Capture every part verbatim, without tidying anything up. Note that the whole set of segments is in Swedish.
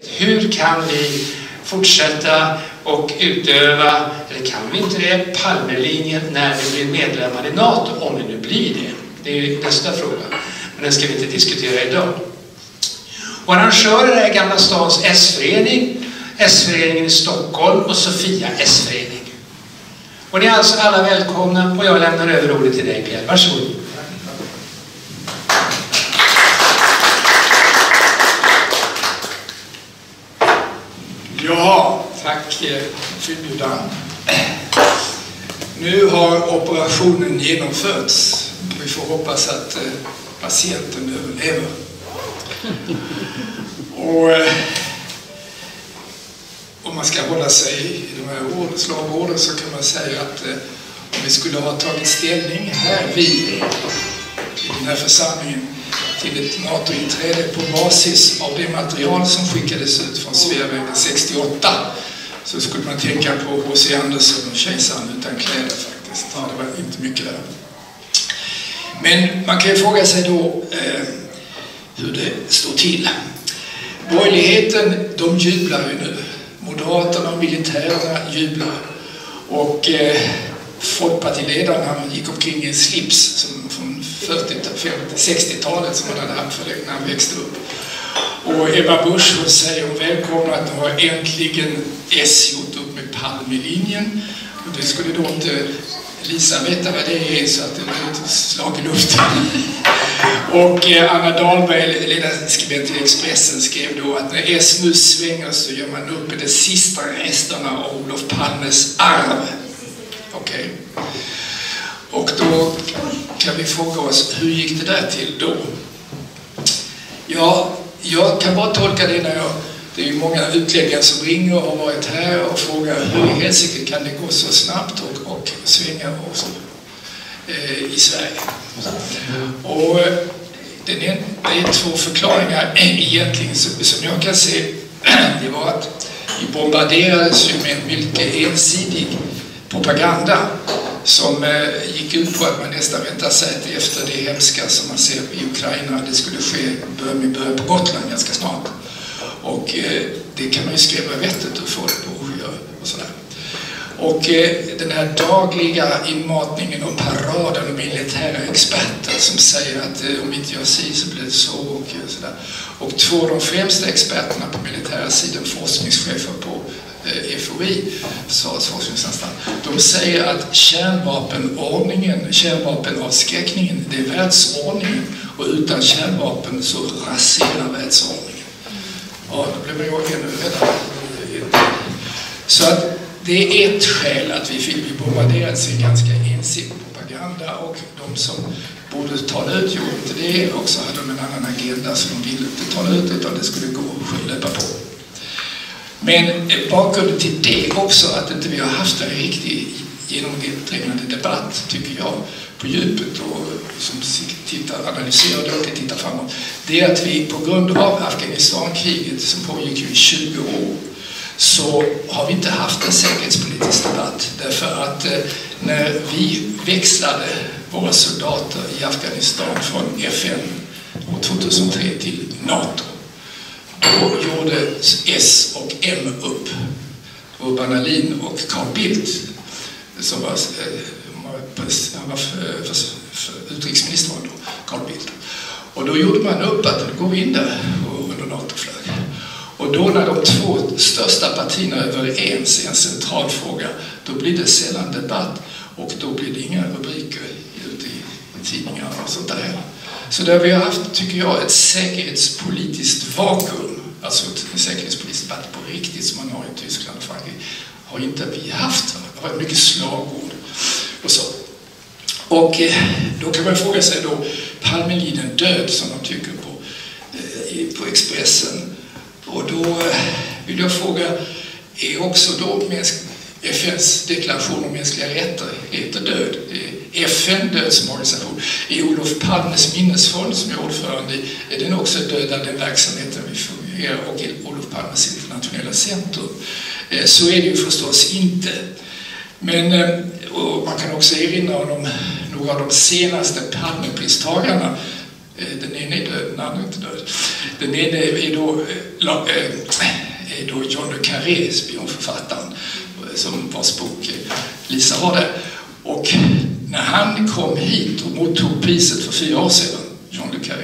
Hur kan vi fortsätta och utöva, eller kan vi inte det, Palmelinjen när vi blir medlemmar i NATO, om vi nu blir det? Det är ju nästa fråga, men den ska vi inte diskutera idag. Och arrangörer är Gamla Stans S-förening, S-föreningen i Stockholm och Sofia S-förening. Och ni är alltså alla välkomna, och jag lämnar över ordet till dig, Pierre. Varsågod. Ja, tack för inbjudan. Nu har operationen genomförts. Vi får hoppas att patienten överlever. Och om man ska hålla sig i de här orden, slagorden, så kan man säga att om vi skulle ha tagit ställning här vi i den här församlingen till ett NATO-inträde på basis av det material som skickades ut från Sveavägen sextioåtta, så skulle man tänka på H C Andersen och Kejsaren utan kläder faktiskt. Ja, det var inte mycket där. Men man kan ju fråga sig då eh, hur det står till. Borgerligheten, de jublar ju nu. Moderaterna och militärerna jublar. Och eh, folkpartiledaren, han gick omkring i en slips som från fyrtio, femtio, sextiotalet som han hade haft för det när han växte upp. Och Ebba Busch, hon säger hon välkomna att nu har äntligen S gjort upp med Palmelinjen. Och det skulle då inte Lisa veta vad det är, så att det var ett slag i luften. Och eh, Anna Dahlberg, ledarskribent i Expressen, skrev då att när S nu svänger så gör man upp med de sista resterna av Olof Palmes arv. Okej. Okay. Och då kan vi fråga oss, hur gick det där till då? Ja, jag kan bara tolka det när jag... Det är ju många utläggare som ringer och har varit här och frågar hur i helsike kan det gå så snabbt och, och svänga och så, eh, i Sverige. Och det är, det är två förklaringar egentligen som, som jag kan se. Det var att vi bombarderades ju med mycket ensidig propaganda som eh, gick ut på att man nästan väntar sig efter det hemska som man ser i Ukraina. Det skulle ske med början på Gotland ganska snart. Och eh, det kan man ju skrämma vettet ur folk på och sådär. Och eh, den här dagliga inmatningen och paraden av militära experter som säger att eh, om inte jag säger så blir det så och sådär. Och två av de främsta experterna på militära sidan, forskningschefer på eh, F O I, Försvarets forskningsanstalt, de säger att kärnvapenordningen, kärnvapenavskräckningen, det är världsordningen, och utan kärnvapen så raserar världsordningen. Ja, då blev jag ännu räddare. Så att det är ett skäl att vi fick bli bombarderats i ganska ensidig propaganda, och de som borde tala ut gjorde inte det, och så hade de en annan agenda som de ville inte tala ut, utan det skulle gå och löpa på. Men bakgrunden till det också, att inte vi har haft en riktig genomträngande debatt, tycker jag, på djupet och som tittar, analyserar det och tittar framåt, det är att vi på grund av Afghanistankriget som pågick i tjugo år, så har vi inte haft en säkerhetspolitisk debatt. Därför att eh, när vi växlade våra soldater i Afghanistan från F N år tvåtusentre till NATO, då gjorde S och M upp. Urban Ahlin och Carl Bildt, som var, eh, han var för, för, för utrikesminister då, Carl Bildt. Och då gjorde man upp att det går vi in där under NATO-flagg. Och då när de två största partierna är överens i en central fråga, då blir det sällan debatt, och då blir det inga rubriker ute i, i tidningar och sånt där. Så där vi har haft, tycker jag, ett säkerhetspolitiskt vakuum, alltså en säkerhetspolitisk debatt på riktigt som man har i Tyskland och Frankrike, har inte vi haft. Det har varit mycket slagord och så. Och eh, då kan man fråga sig då, Palmelinjen död som de tycker på, eh, på Expressen. Och då vill jag fråga, är också då F N:s deklaration om mänskliga rättigheter död? Är F N död som organisation? Är Olof Palmes minnesfond som är ordförande, är den också död av den verksamheten vi fungerar, och Olof Palmes internationella centrum? Så är det ju förstås inte. Men och man kan också erinra om några av de senaste Palmepristagarna. Den ena är död, den andra är inte död. Den ena är då, är då John le Carré, spionförfattaren, som vars bok Lisa har där. Och när han kom hit och mottog priset för fyra år sedan, John le Carré,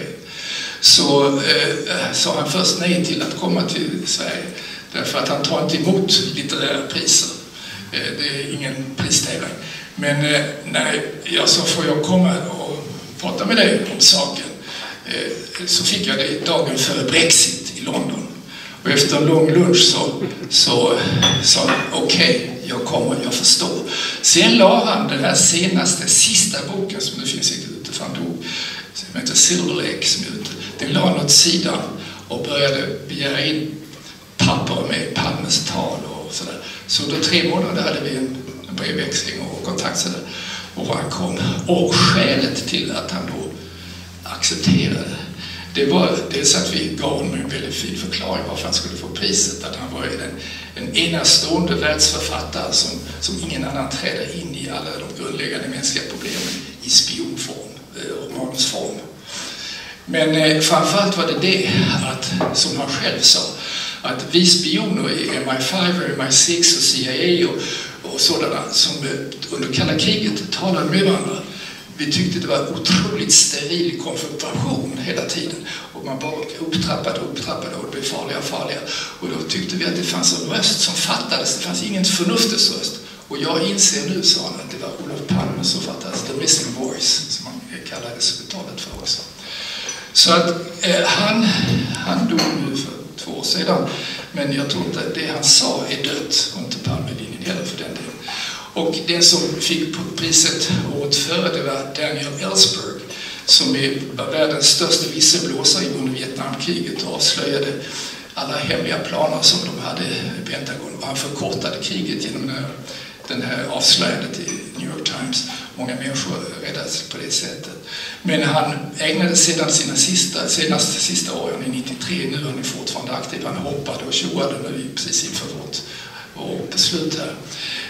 så eh, sa han först nej till att komma till Sverige. Därför att han tar inte emot litterära priser. Eh, det är ingen pristävling. Men eh, när jag så får jag komma och prata med dig om saken, eh, så fick jag det dagen före Brexit i London. Och efter en lång lunch så så sa han okej, okay, jag kommer, jag förstår. Sen la han den här senaste, sista boken som det finns ute för en bok som heter Silver Lake, som är ute. Den la han åt sidan och började begära in papper med Palmes tal och sådär. Så under tre månader hade vi en, en brevväxling och kontakt sådär. Och han kom. Och skälet till att han då accepterade, det var dels att vi gav honom en väldigt fin förklaring varför han skulle få priset. Att han var en, en enastående världsförfattare som, som ingen annan träder in i alla de grundläggande mänskliga problemen i spionform, eh, romansform. Men eh, framförallt var det det att, som han själv sa, att vi spioner i M I fem, M I sex och C I A och, och sådana som under kalla kriget talade med varandra, vi tyckte det var otroligt steril konfrontation hela tiden. Och man bara upptrappade och upptrappade och det blev farligare och farligare. Och då tyckte vi att det fanns en röst som fattades. Det fanns ingen förnuftets röst. Och jag inser nu, sa han, att det var Olof Palme som fattades. The missing voice, som man kallade det talet för också. Så att eh, han, han dog nu för två år sedan. Men jag tror inte det han sa är dött. Och inte Palmelinjen heller för den delen. Och den som fick priset året före, det var Daniel Ellsberg, som var världens största visselblåsare under Vietnamkriget och avslöjade alla hemliga planer som de hade i Pentagon. Och han förkortade kriget genom den här, den här avslöjandet i New York Times. Många människor räddades på det sättet. Men han ägnade sedan sina sista, senaste sista åren, i nittiotre, nu är han fortfarande aktiv. Han hoppade och tjoade nu precis inför vårt, vårt beslut här.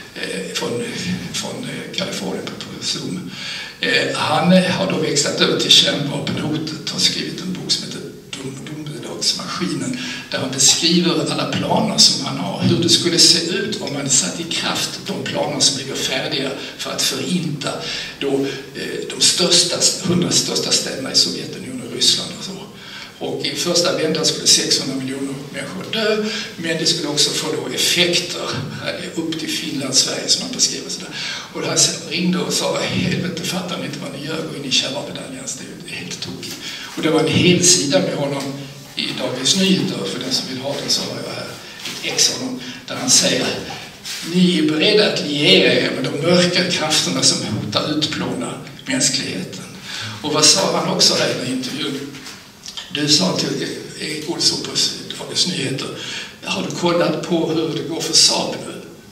Från, från Kalifornien på Zoom. Eh, han har då växlat över till kärnvapenhotet och har skrivit en bok som heter Domedagsmaskinen, där han beskriver alla planer som han har, hur det skulle se ut om man satt i kraft de planer som ligger färdiga för att förinta då, eh, de största, hundra största städerna i Sovjetunionen och Ryssland och så. Och i första vändan skulle sexhundra miljoner människor dö, men det skulle också få då effekter upp till Finland, Sverige som man beskriver sådär. Och det här ringde och sa, helvete, fattar ni inte vad ni gör, gå in i kärnvapenallians, det är helt tokigt. Och det var en hel sida med honom i Dagens Nyheter, för den som vill ha den så har jag här ett ex av honom, där han säger, ni är beredda att liera er med de mörka krafterna som hotar utplåna mänskligheten. Och vad sa han också här i intervjun? Du sa till Erik Olsson på Dagens Nyheter, har du kollat på hur det går för Saab nu?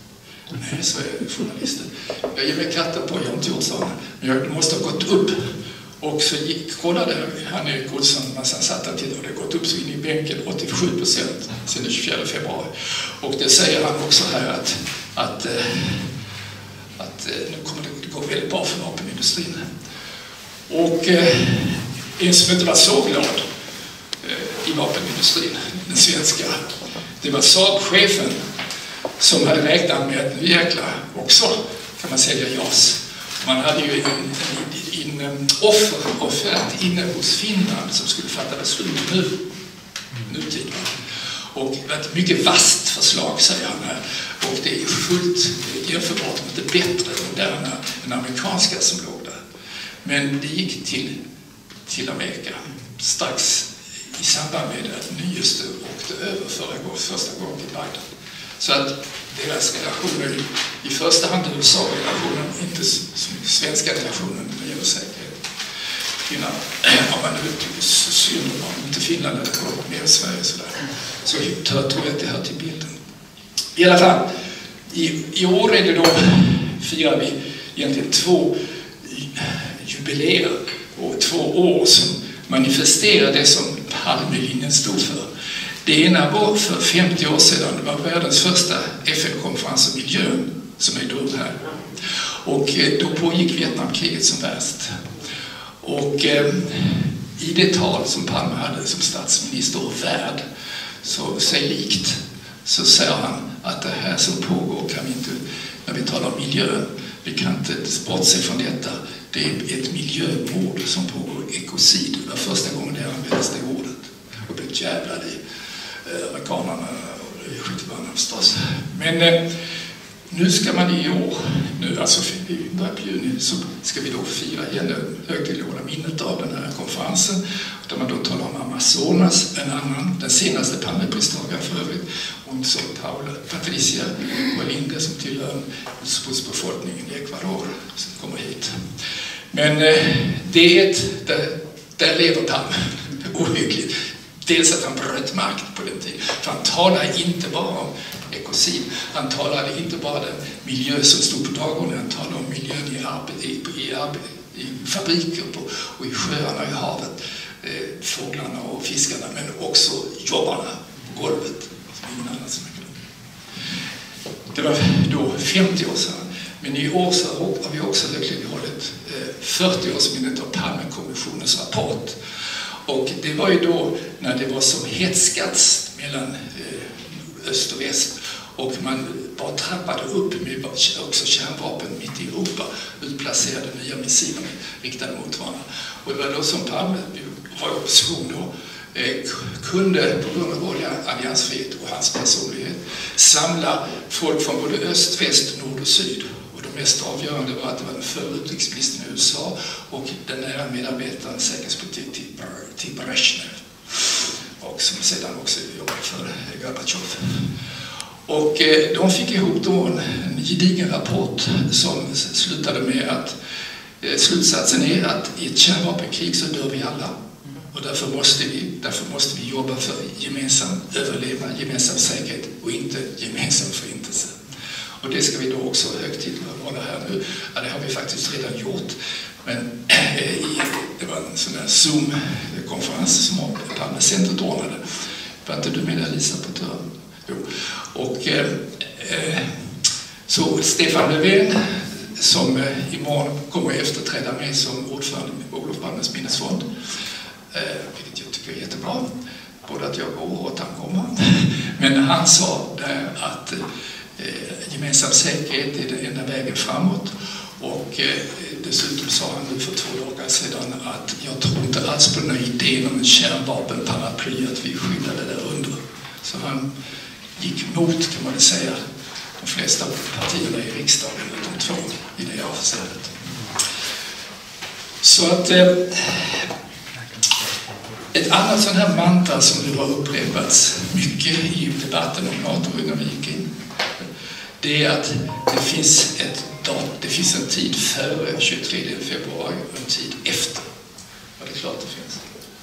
Nej, så är journalisten. Jag ger mig katten på, jag har inte gjort så. Men jag måste ha gått upp. Och så gick, kollade han Erik Olsson, man satt där till och det har gått upp så in i bänken åttiosju procent sedan den tjugofjärde februari. Och det säger han också här att, att, att nu kommer det gå väldigt bra för vapenindustrin. Och en som inte var så glad i vapenindustrin, den svenska, det var Saab-chefen som hade räknat med att nu jäklar också kan man sälja J A S. Man hade ju en, en, en offer, offert inne hos Finland som skulle fatta beslut nu, nutid. Och det var ett mycket vasst förslag, säger han här. Och det är fullt jämförbart med det bättre moderna än amerikanska som låg där. Men det gick till, till Amerika strax i samband med att Nyeste åkte över förra gången, första gången till Bagdad. Så att deras relationer, i första hand U S A-relationen, inte svenska relationen, men gäller säkerhet. Innan, om man nu synd om inte Finland hade gått med Sverige sådär. Så jag tror att det hör till bilden. I alla fall, i, i år är det då, firar vi egentligen två jubileer och två år som manifesterar det som Palmelinjen stod för. Det ena var för femtio år sedan, det var världens första F N-konferens om miljön som ägde rum här. Och då pågick Vietnamkriget som värst. Och eh, i det tal som Palme hade som statsminister och värd, så sig likt, så säger han att det här som pågår kan vi inte, när vi talar om miljön, vi kan inte bortse från detta. Det är ett miljömord som pågår, ekocid. Det var första gången det användes det ordet. Och blev jävlade i eh, amerikanerna och i skyttebanan förstås. Men eh, nu ska man i år, nu alltså i början på juni, så ska vi då fira igen högtidlighålla minnet av den här konferensen. Där man då talar om Amazonas, en annan, den senaste Palmepristagaren för övrigt, hon som Paula Patricia Molinde som tillhör ursprungsbefolkningen i Ecuador som kommer hit. Men eh, det är ett, där, där lever Palme ohyggligt. Dels att han bröt makt på den tiden. För han talade inte bara om ekocid. Han talade inte bara om den miljö som stod på dagordningen. Han talade om miljön i, arbete, i, i, arbete, i fabriker på, och i sjöarna och i havet. Eh, fåglarna och fiskarna. Men också jobbarna på golvet. Som ingen annan som det var då femtio år sedan. Men i år så har vi också högtidlighållit fyrtio-årsminnet av Palmekommissionens rapport. Och det var ju då när det var som hetskats mellan öst och väst. Och man bara trappade upp med också kärnvapen mitt i Europa. Utplacerade nya missiler riktade mot varandra. Och det var då som Palme var i opposition då. Kunde på grund av vår alliansfrihet och hans personlighet samla folk från både öst, väst, nord och syd. Och det mest avgörande var att det var den förre utrikesministern i U S A och den nära medarbetaren säkerhetspolitik till Brezhnev. Och som sedan också jobbade för Gorbatjov. Och de fick ihop då en gedigen rapport som slutade med att slutsatsen är att i ett kärnvapenkrig så dör vi alla. Och därför måste vi, därför måste vi jobba för gemensam överlevnad, gemensam säkerhet och inte gemensam förintelse. Och det ska vi då också högtidlighålla här nu. Ja, det har vi faktiskt redan gjort. Men eh, det var en sån där Zoom-konferens som Palmecentret ordnade. Var inte du med där, Lisa, på dörren? Jo. Och eh, eh, så Stefan Löfven, som eh, imorgon kommer att efterträda mig som ordförande med Olof Palmes minnesfond. Eh, vilket jag tycker är jättebra. Både att jag går och att han kommer. Men han sa där att eh, gemensam säkerhet är den enda vägen framåt. Och eh, dessutom sa han nu för två dagar sedan att jag tror inte alls på den här idén om en kärnvapenparaply, att vi skyddade där under. Så han gick mot, kan man säga, de flesta partierna i riksdagen, utom två i det avseendet. Så att eh, ett annat sån här mantra som nu har upprepats mycket i debatten om NATO innan vi gick in, det är att det finns, ett dat, det finns en tid före tjugotredje februari och en tid efter. Ja, det är klart det finns.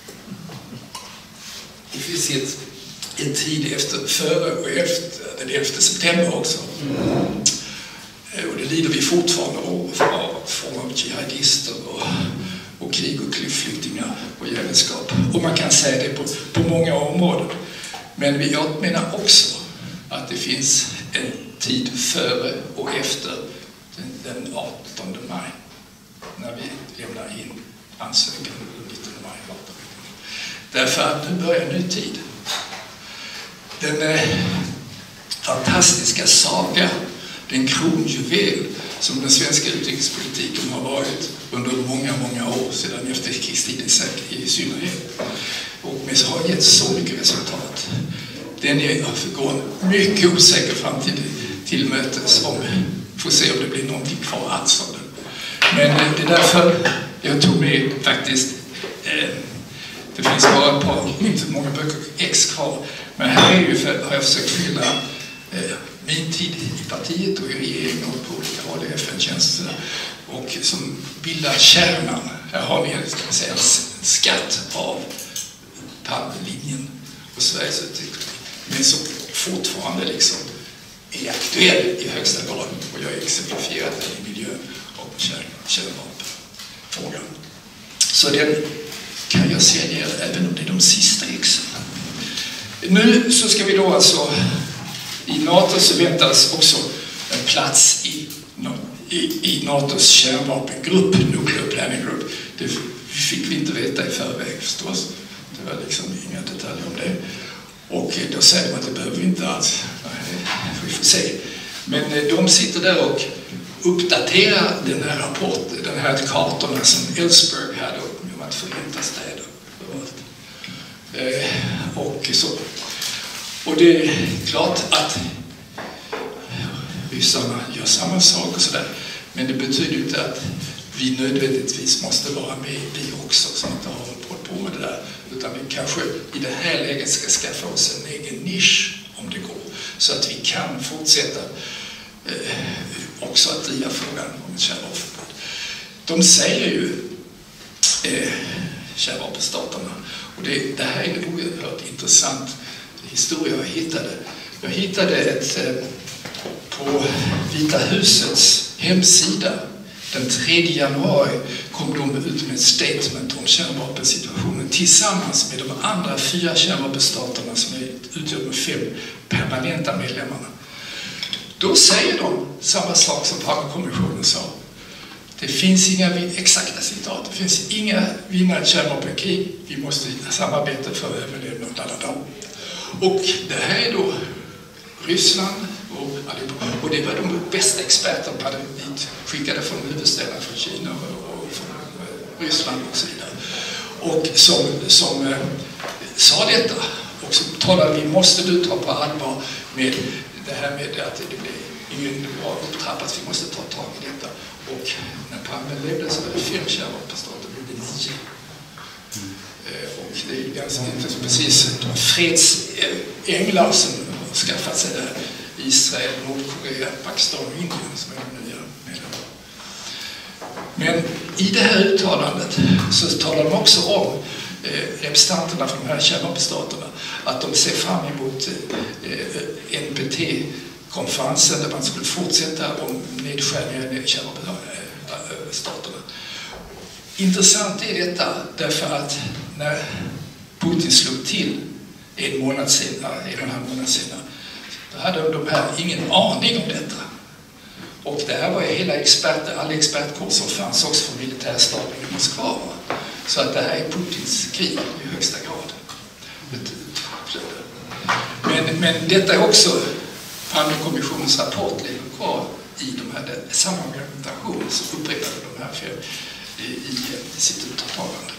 Det finns ett, en tid efter, före och efter den elfte september också. Och det lider vi fortfarande av, av form av jihadister och, och krig och flyktingar och jävelskap. Och man kan säga det på, på många områden. Men jag menar också att det finns en tid före och efter den artonde maj, när vi lämnar in ansökan den nittonde maj. Därför att nu börjar en ny tid. Den eh, fantastiska saga, den kronjuvel som den svenska utrikespolitiken har varit under många, många år sedan efterkrigstiden i synnerhet. Och men så har gett så mycket resultat. Den är går en mycket osäker framtid till mötes, om får se om det blir någonting kvar alls av den. Men det är därför jag tog med faktiskt, eh, det finns bara ett par, inte många böcker ex kvar, men här är ju för, har jag försökt fylla eh, min tid i partiet och i regeringen och på olika håll i F N-tjänsten och som bildar kärnan. Här har ni ska man säga, en skatt av Palmelinjen och Sveriges utveckling, men som fortfarande liksom är aktuell i högsta grad, och jag har exemplifierat den i miljön och kärnvapenfrågan. Så den kan jag säga även om det är de sista exen. Nu så ska vi då alltså i NATO så väntas också en plats i, i, i NATOs kärnvapengrupp, Nuclear Planning Group. Det fick vi inte veta i förväg förstås. Det var liksom inga detaljer om det. Och då säger de att det behöver vi inte alls. Vi får se. Men de sitter där och uppdaterar den här rapporten, den här kartorna som Ellsberg hade om att Förenta städer. Eh, och så. Och det är klart att ryssarna gör samma sak och sådär. Men det betyder inte att vi nödvändigtvis måste vara med vi också som inte har hållit på med det där. Utan vi kanske i det här läget ska skaffa oss en egen nisch om det går. Så att vi kan fortsätta eh, också att driva frågan om kärnvapenförbud. De säger ju eh, kärnvapenstaterna. Och det, det här är en oerhört intressant historia jag hittade. Jag hittade ett eh, på Vita husets hemsida den tredje januari kom de ut med ett statement om kärnvapensituationen tillsammans med de andra fyra kärnvapenstaterna som utgör de fem permanenta medlemmarna. Då säger de samma sak som Haagkommissionen sa. Det finns inga exakta citat. Det finns inga vinnare kärnvapenkrig. Vi måste samarbeta för att överleva. Och det här är då Ryssland och, och det var de bästa experterna på det skickade från huvudstäderna från Kina och, och från Ryssland och så vidare. Och som, som eh, sa detta och så talade vi måste du ta på allvar med det här med att det blir ingen bra upptrappat, vi måste ta tag i detta. Och när Palme levde så var det fem kärnvapenstater, det blev nio. Mm. Och det är ganska inte precis de fredsänglar som har skaffat sig där. Israel, Nordkorea, Pakistan och Indien som är de nya medlemmar. Men i det här uttalandet så talar de också om eh, representanterna från de här kärnvapenstaterna att de ser fram emot eh, N P T-konferensen där man skulle fortsätta om nedskärningar i kärnvapenstaterna. Intressant är detta därför att när Putin slog till en månad senare, en och en halv månad senare, då hade de här ingen aning om detta. Och det här var ju hela experter, alla expertkår som fanns också från militärstaben i Moskva. Så att det här är Putins krig i högsta grad. Men, men detta är också Palmekommissionens rapport ligger kvar i de här, samma argumentation som upprepade de här fem i, i, i sitt uttalande.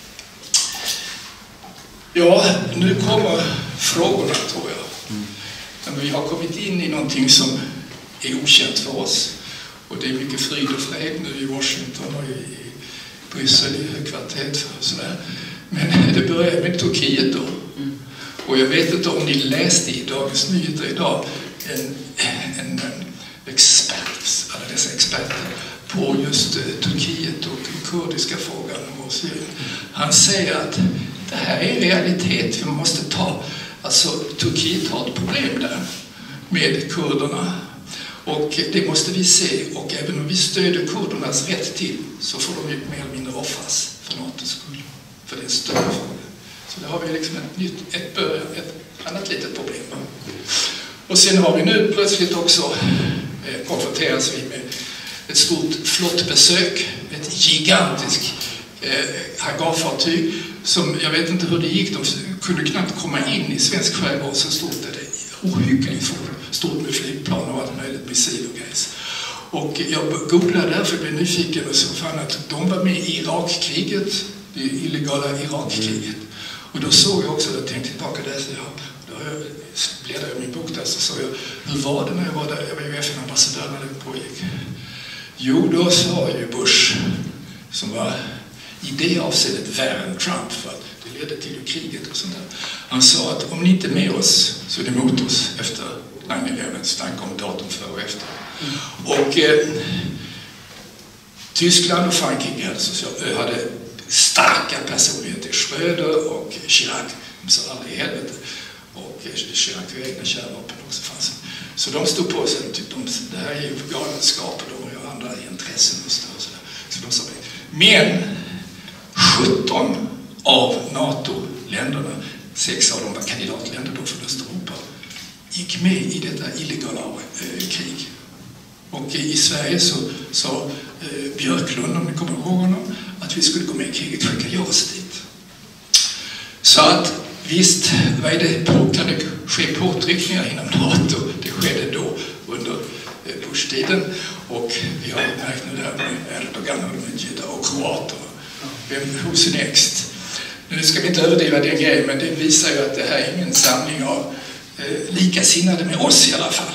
Ja, nu kommer frågorna tror jag. Men vi har kommit in i någonting som är okänt för oss. Och det är mycket frid och fred nu i Washington och i Bryssel i högkvarteret och sådär. Men det börjar med Turkiet då. Och jag vet inte om ni läste i Dagens Nyheter idag en, en, en expert, alla dessa experter på just Turkiet och den kurdiska frågan och Syrien. Han säger att det här är en realitet vi måste ta. Alltså Turkiet har ett problem där med kurderna och det måste vi se, och även om vi stöder kurdernas rätt till så får de ju mer eller mindre offras för NATOs skull, för det är en större fråga. Så det har vi liksom ett nytt, ett början, ett annat litet problem. Och sen har vi nu plötsligt också eh, konfronteras vi med ett stort flottbesök, ett gigantiskt eh, hangarfartyg som, jag vet inte hur det gick, de kunde knappt komma in i svensk skärgård, så stort är det ohyggligt stort med flygplan och allt möjligt, missil och grejs. Och jag googlade därför, jag blev nyfiken och så fann att de var med i Irakkriget, det illegala Irakkriget. Och då såg jag också, jag tänkte tillbaka där, så jag, då bläddrade jag min bok där, så såg jag, hur var det när jag var där? Jag var ju F N-ambassadör när det pågick. Jo, då sa ju Bush, som var i det avseendet värre än Trump, för att det ledde till kriget och sånt där. Han sa att om ni inte är med oss så är det mot oss efter nine eleven, snack om datum före och efter. Mm. Och eh, Tyskland och Frankrike hade, hade starka personligheter, Schröder och Chirac, de sa aldrig i helvete. Och Chirac och egna kärnvapen också fanns. Så de stod på sig och tyckte de, det här är ju galenskap och de har andra intressen och så, så, så de sa det. Men sjutton av NATO-länderna, sex av dem var kandidatländer då för Östeuropa, gick med i detta illegala eh, krig. Och i Sverige så sa eh, Björklund, om ni kommer ihåg honom, att vi skulle gå med i kriget, skickade jag oss dit. Så att visst, vad är det på, kan det ske påtryckningar inom NATO? Det skedde då under Bush-tiden, och vi har märkt nu där med Erdogan och med judar och kroater. Vem who's next? Nu ska vi inte överdriva den grejen, men det visar ju att det här är ingen samling av eh, likasinnade med oss i alla fall.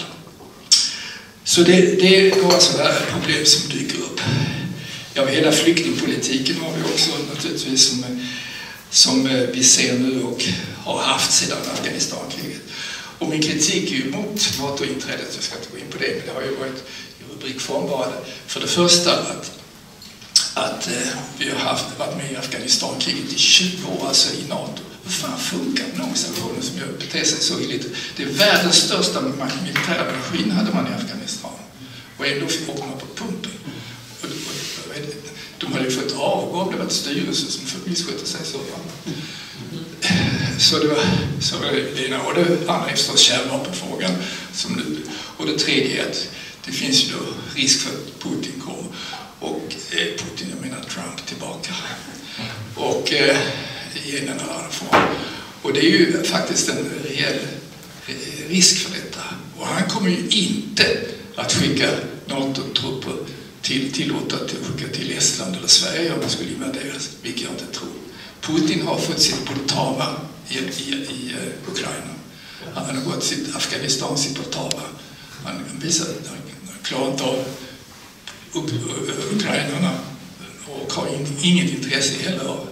Så det, det är några sådana problem som dyker upp. Ja, hela flyktingpolitiken har vi också naturligtvis som, som vi ser nu och har haft sedan Afghanistankriget. Och min kritik är ju mot NATO-inträdet, jag ska inte gå in på det, men det har ju varit i rubrikform bara. För det första att, att eh, vi har haft, varit med i Afghanistankriget i tjugo år, alltså i NATO. Hur fan funkar en organisation som gör beter sig så illigt? Det är världens största militära maskin hade man i Afghanistan. Och ändå fick åka på pumpen. Och, och, och, de hade ju fått avgå om det var ett styrelse som misskötte sig så. Så det var, så var det ena. Och det andra är förstås kärnvapenfrågan. Som nu. Och det tredje är att det finns ju då risk för att Putin kommer. Och eh, Putin, jag menar Trump, tillbaka. Och eh, i en eller annan form. Och det är ju faktiskt en reell risk för detta. Och han kommer ju inte att skicka NATO-trupper till, tillåta att skicka till Estland eller Sverige om det skulle invaderas, vilket jag inte tror. Putin har fått sitt Poltava i, i, i uh, Ukraina. Han har gått sitt Afghanistan, sitt Poltava. Han visar att han klarar inte av upp, uh, ukrainarna och har in, inget intresse heller av,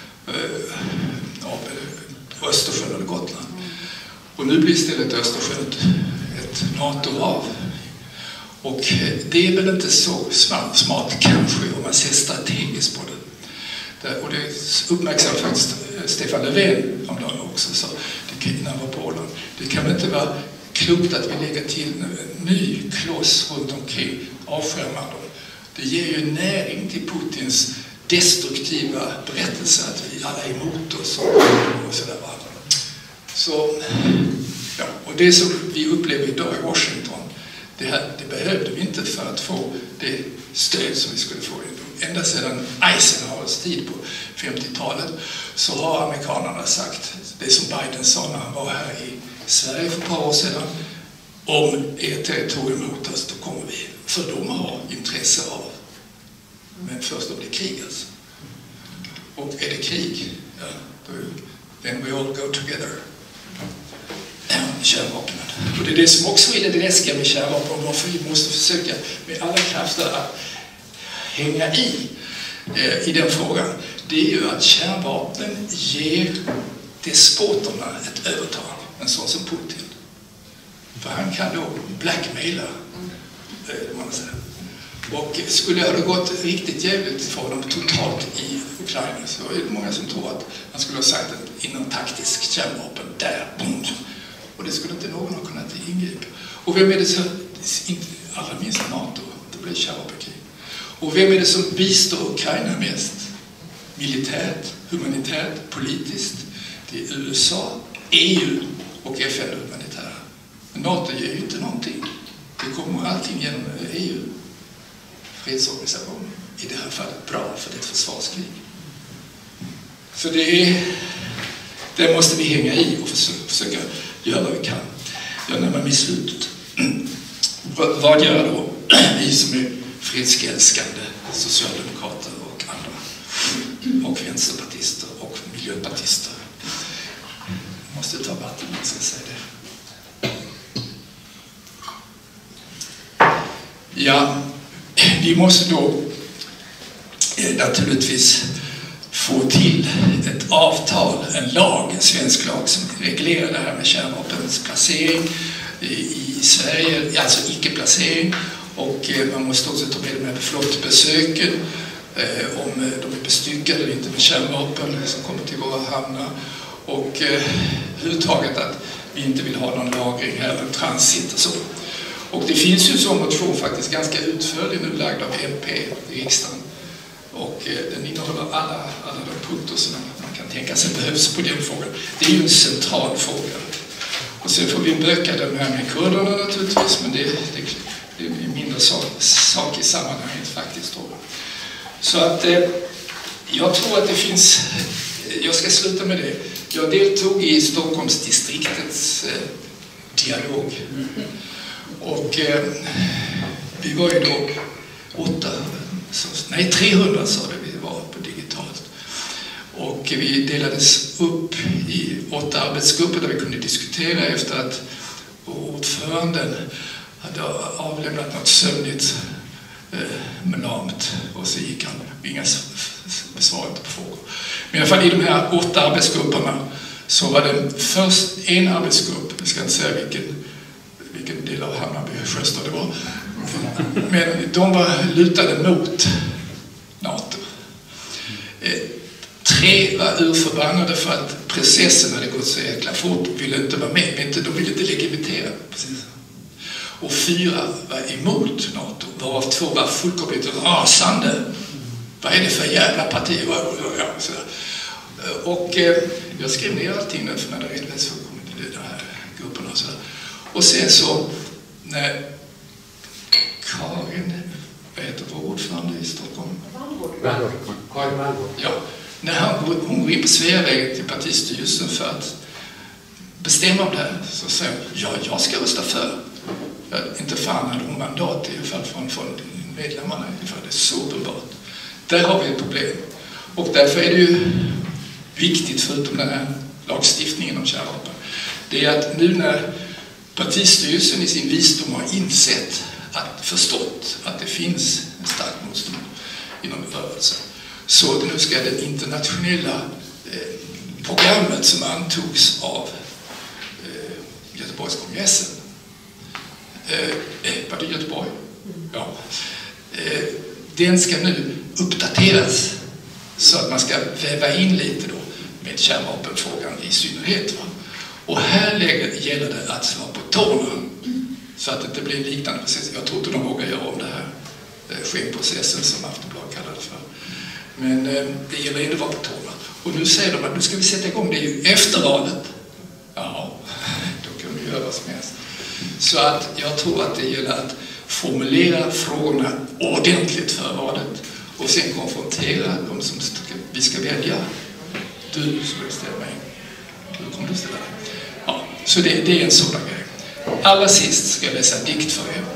uh, av uh, Östersjön eller Gotland. Och nu blir istället Östersjön ett NATO-hav. Och det är väl inte så smart kanske om man ser strategiskt på det. Och det uppmärksammar faktiskt Stefan Löfven om dagen också, så det kan vara på Åland. Det kan väl inte vara klokt att vi lägger till en ny kloss runt omkring, avskärmar dem. Det ger ju näring till Putins destruktiva berättelse att vi alla är emot oss och sådär. Så, ja, och det som vi upplever idag i Washington, det, här, det behövde vi inte för att få det stöd som vi skulle få. Ända sedan Eisenhowers tid på femtiotalet så har amerikanerna sagt, det som Biden sa när han var här i Sverige för ett par år sedan, om ert territorium hotas, då kommer vi, för de har intresse av, men först då blir krig alltså. Och är det krig, ja, då, then we all go together. Kärnvapnen. Och det är det som också är det läskiga med kärnvapen, varför vi måste försöka med alla krafter att hänga i eh, i den frågan. Det är ju att kärnvapen ger despoterna ett övertag, en sån som Putin. För han kan då blackmaila, eh, man säger. Och skulle det ha gått riktigt jävligt för dem totalt i Ukraina, så är det många som tror att han skulle ha sagt att inom taktisk kärnvapen där, boom. Och det skulle inte någon ha kunnat ingripa. Och vem är det som, allra minst NATO, det blir kärnvapenkrig. Och vem är det som bistår Ukraina mest? Militärt, humanitärt, politiskt. Det är U S A, E U och F N humanitära. Men NATO ger ju inte någonting. Det kommer allting genom E U. Fredsorganisation. I det här fallet bra, för det är ett försvarskrig. Så det är, det måste vi hänga i och försöka göra vad vi kan. Jag närmar mig slutet. Vad gör då vi som är fredsälskande socialdemokrater och andra och vänsterpartister och miljöpartister? Jag måste ta vatten när jag ska säga det. Ja, vi måste då naturligtvis få till ett avtal, en lag, en svensk lag som reglerar det här med kärnvapens placering i Sverige, alltså icke-placering. Och man måste också ta med de här flottbesöken, eh, om de är bestyckade eller inte med kärnvapen som kommer till våra hamnar. Och eh, överhuvudtaget att vi inte vill ha någon lagring här, eller transit och så. Och det finns ju en sån motion faktiskt ganska utförlig nu lagd av M P i riksdagen. Och eh, den innehåller alla, alla de punkter som man kan tänka sig behövs på den frågan. Det är ju en central fråga. Och sen får vi böka de här med kurderna naturligtvis, men det, det, det är en mindre sak, sak i sammanhanget faktiskt. Då. Så att eh, Jag tror att det finns, jag ska sluta med det. Jag deltog i Stockholmsdistriktets eh, dialog. Och eh, vi var ju då åtta, så, nej trehundra sa det vi var på digitalt. Och vi delades upp i åtta arbetsgrupper där vi kunde diskutera efter att ordföranden hade avlämnat något sömnigt eh, lamt och så gick han inga besvar på frågor. Men i alla fall i de här åtta arbetsgrupperna så var det först en arbetsgrupp, jag ska inte säga vilken, vilken del av Hammarby Sjöstad det var, men de var lutade mot NATO. Eh, tre var urförbannade för att processen hade gått så jäkla fort, ville inte vara med, men inte, de ville inte legitimera. Precis. Och fyra var emot NATO, varav två var fullkomligt rasande. Vad är det för jävla parti? Ja, sådär. Och eh, jag skrev ner allting nu för man hade redovisat för den här grupperna och sådär. Och sen så, när Karin, vad heter vår ordförande i Stockholm? Karin Malmgård. Ja, när han, hon går in på Sveavägen till partistyrelsen för att bestämma om det här, så säger hon, ja, jag ska rösta för. Ja, inte fan hade hon mandat i alla fall från, från medlemmarna, i alla fall det är så uppenbart. Där har vi ett problem. Och därför är det ju viktigt, förutom den här lagstiftningen om kärnvapen, det är att nu när partistyrelsen i sin visdom har insett, att förstått att det finns en stark motstånd inom rörelsen, så nu ska det internationella eh, programmet som antogs av eh, Göteborgskongressen, eh, var det Göteborg? Ja. Eh, den ska nu uppdateras så att man ska väva in lite då med kärnvapenfrågan i synnerhet. Va? Och här lägger, gäller det att vara på tårna så att det inte blir en liknande process. Jag tror inte de vågar göra om det här eh, skenprocessen som Aftonbladet kallar det för. Men eh, det gäller inte att vara på tårna. Och nu säger de att nu ska vi sätta igång, det är ju efter valet. Ja, då kan vi göra vad som helst. Så att jag tror att det gäller att formulera frågorna ordentligt för valet och sen konfrontera de som ska, vi ska välja. Du ska ställa mig. Du kommer du ställa dig. Ja, så det, det är en sådan grej. Allra sist ska jag läsa en dikt för er.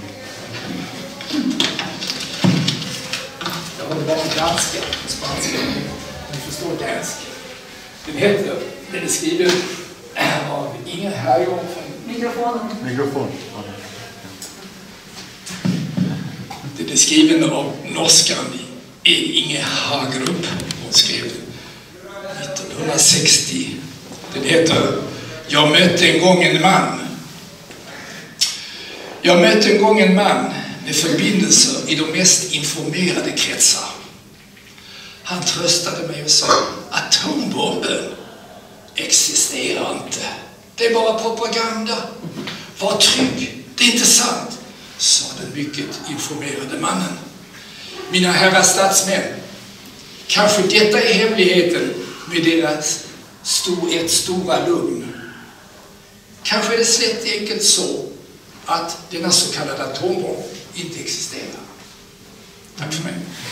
Jag har bara danska och spanska. Ni förstår dansk. Den heter, den är skriven av Inga Herjholm från mikrofonen. Mikrofon. Den är skriven av norskan Inge Hagerup. Hon skrev nittonhundrasextio. Den heter Jag mötte en gång en man. Jag mötte en gång en man med förbindelser i de mest informerade kretsar. Han tröstade mig och sa, atombomben existerar inte. Det är bara propaganda. Var trygg, det är inte sant, sa den mycket informerade mannen. Mina herrar statsmän, kanske detta är hemligheten med deras stor, ett stora lugn. Kanske är det slätt enkelt så att denna så kallade atombomb inte existerar. Tack för mig.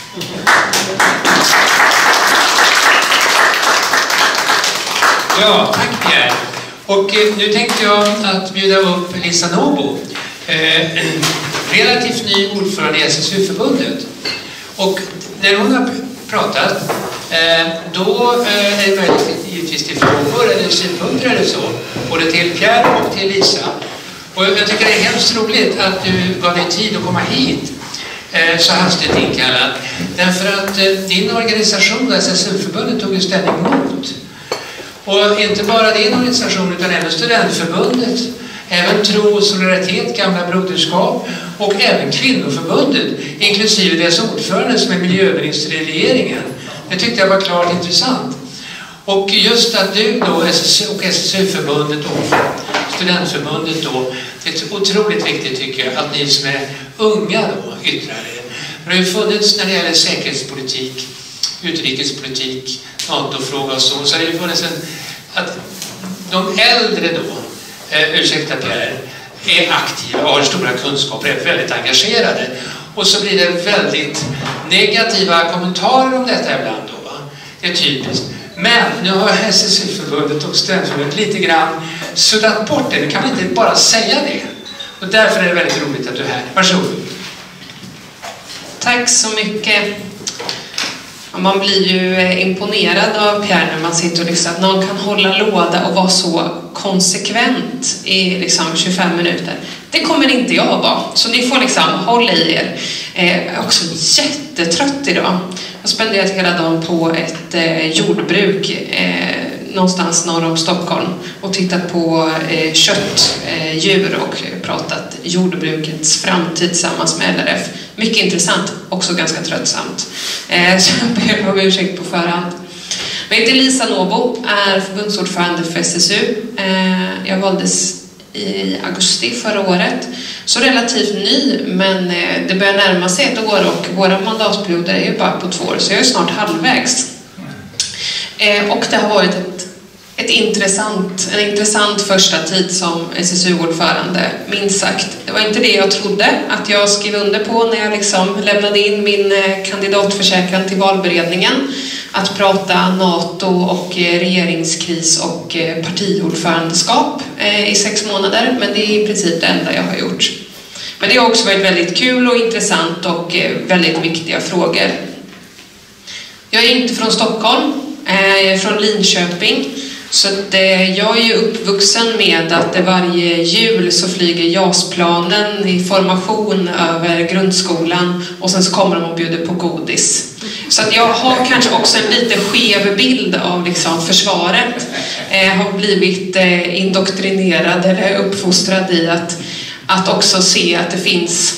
Ja, tack Pierre. Och eh, nu tänkte jag att bjuda upp Lisa Nobo, eh, relativt ny ordförande i S S U-förbundet. Och när hon har pratat, eh, då eh, är det möjligt givetvis till frågor eller synpunkter eller så, både till Pierre och till Lisa. Och jag tycker det är hemskt roligt att du gav dig tid att komma hit eh, så hastigt inkallad. Därför att eh, din organisation, S S U-förbundet, tog ju ställning mot. Och inte bara din organisation utan även studentförbundet, även Tro och Solidaritet, Gamla Broderskap och även Kvinnoförbundet, inklusive dess ordförande som är miljöminister i regeringen. Det tyckte jag var klart intressant. Och just att du då, och S S U-förbundet och studentförbundet då, det är otroligt viktigt tycker jag att ni som är unga då yttrar er. Det har ju funnits när det gäller säkerhetspolitik, utrikespolitik, NATO-fråga och så, så har det ju funnits en, att de äldre då, eh, ursäkta Pierre, är aktiva och har stora kunskaper, är väldigt engagerade. Och så blir det väldigt negativa kommentarer om detta ibland då. Det är typiskt. Men nu har S S U-förbundet och Studentförbundet lite grann suddat bort det. Nu kan vi inte bara säga det. Och därför är det väldigt roligt att du är här. Varsågod. Tack så mycket. Man blir ju imponerad av Pierre när man sitter och lyssnar. Att någon kan hålla låda och vara så konsekvent i liksom tjugofem minuter. Det kommer inte jag vara. Så ni får liksom hålla i er. Jag är också jättetrött idag. Jag har spenderat hela dagen på ett eh, jordbruk eh, någonstans norr om Stockholm och tittat på eh, köttdjur eh, och pratat jordbrukets framtid tillsammans med L R F. Mycket intressant, också ganska tröttsamt. Eh, så jag ber om ursäkt på förhand. Jag heter Lisa Nobo, är förbundsordförande för S S U. Eh, jag valdes i augusti förra året. Så relativt ny, men det börjar närma sig ett år och våra mandatperioder är ju bara på två år, så jag är snart halvvägs. Och det har varit ett, ett intressant, en intressant första tid som S S U-ordförande, minst sagt. Det var inte det jag trodde att jag skrev under på när jag liksom lämnade in min kandidatförsäkran till valberedningen. Att prata NATO och regeringskris och partiordförandeskap i sex månader. Men det är i princip det enda jag har gjort. Men det har också varit väldigt kul och intressant och väldigt viktiga frågor. Jag är inte från Stockholm, jag är från Linköping. Så att, eh, jag är ju uppvuxen med att varje jul så flyger JAS-planen i formation över grundskolan och sen så kommer de och bjuder på godis. Så att jag har kanske också en lite skev bild av liksom försvaret. Eh, har blivit eh, indoktrinerad eller uppfostrad i att, att också se att det finns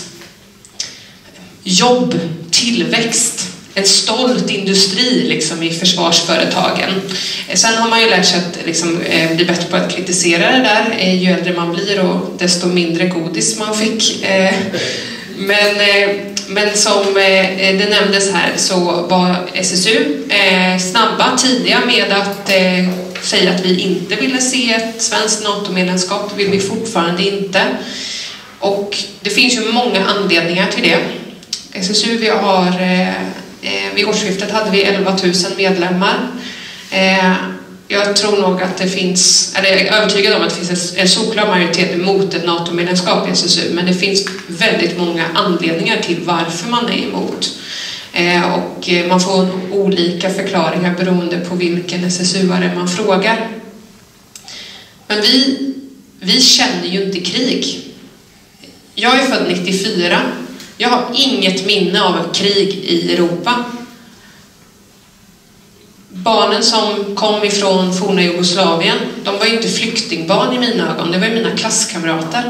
jobb, tillväxt, en stolt industri liksom, i försvarsföretagen. Sen har man ju lärt sig att liksom, eh, bli bättre på att kritisera det där. Eh, ju äldre man blir och desto mindre godis man fick. Eh, men, eh, men som eh, det nämndes här så var S S U eh, snabba, tidiga med att eh, säga att vi inte ville se ett svenskt NATO-medlemskap. Det vill vi fortfarande inte. Och det finns ju många anledningar till det. S S U vi har... Eh, Vid årsskiftet hade vi elva tusen medlemmar. Jag tror nog att det finns, eller jag är övertygad om att det finns en solklar majoritet emot ett NATO-medlemskap i S S U, men det finns väldigt många anledningar till varför man är emot. Och man får olika förklaringar beroende på vilken S S U-are man frågar. Men vi, vi känner ju inte krig. Jag är född nittiofyra. Jag har inget minne av krig i Europa. Barnen som kom ifrån forna Jugoslavien, de var ju inte flyktingbarn i mina ögon, det var mina klasskamrater.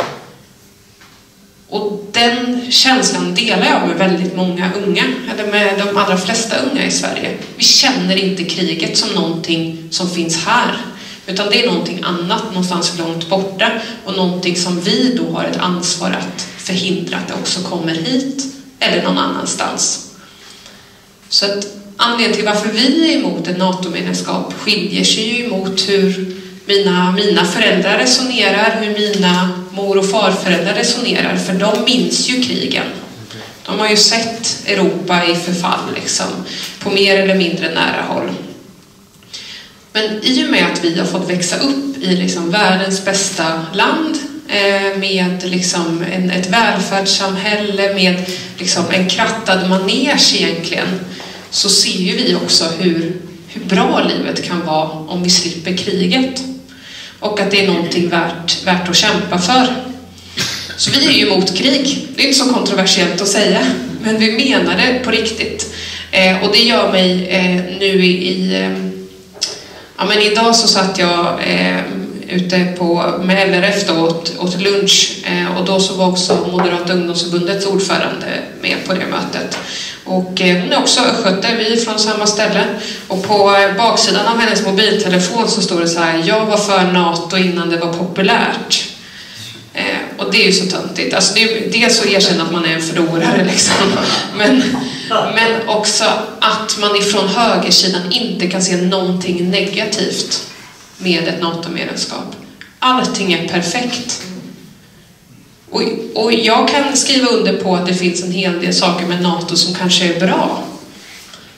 Och den känslan delar jag med väldigt många unga, eller med de allra flesta unga i Sverige. Vi känner inte kriget som någonting som finns här, utan det är någonting annat någonstans långt borta och någonting som vi då har ett ansvar att förhindra att det också kommer hit eller någon annanstans. Så att anledningen till varför vi är emot ett NATO-medlemskap skiljer sig ju emot hur mina, mina föräldrar resonerar, hur mina mor- och farföräldrar resonerar, för de minns ju krigen. De har ju sett Europa i förfall liksom, på mer eller mindre nära håll. Men i och med att vi har fått växa upp i liksom världens bästa land med liksom en, ett välfärdssamhälle med liksom en krattad manege egentligen, så ser ju vi också hur, hur bra livet kan vara om vi slipper kriget och att det är någonting värt, värt att kämpa för. Så vi är ju emot krig. Det är inte så kontroversiellt att säga, men vi menar det på riktigt. Eh, och det gör mig eh, nu i, i eh, ja men idag så satt jag eh, ute på, med L R F då, åt, åt lunch eh, och då så var också Moderata ungdomsförbundets ordförande med på det mötet. Och eh, hon är också östgöte, vi är från samma ställe. Och på eh, baksidan av hennes mobiltelefon så står det så här: jag var för NATO innan det var populärt. Eh, och det är ju så töntigt. Alltså det är dels så erkänna att man är en förlorare liksom. Men, men också att man ifrån högersidan inte kan se någonting negativt med ett NATO-medlemskap. Allting är perfekt. Och, och jag kan skriva under på att det finns en hel del saker med NATO som kanske är bra.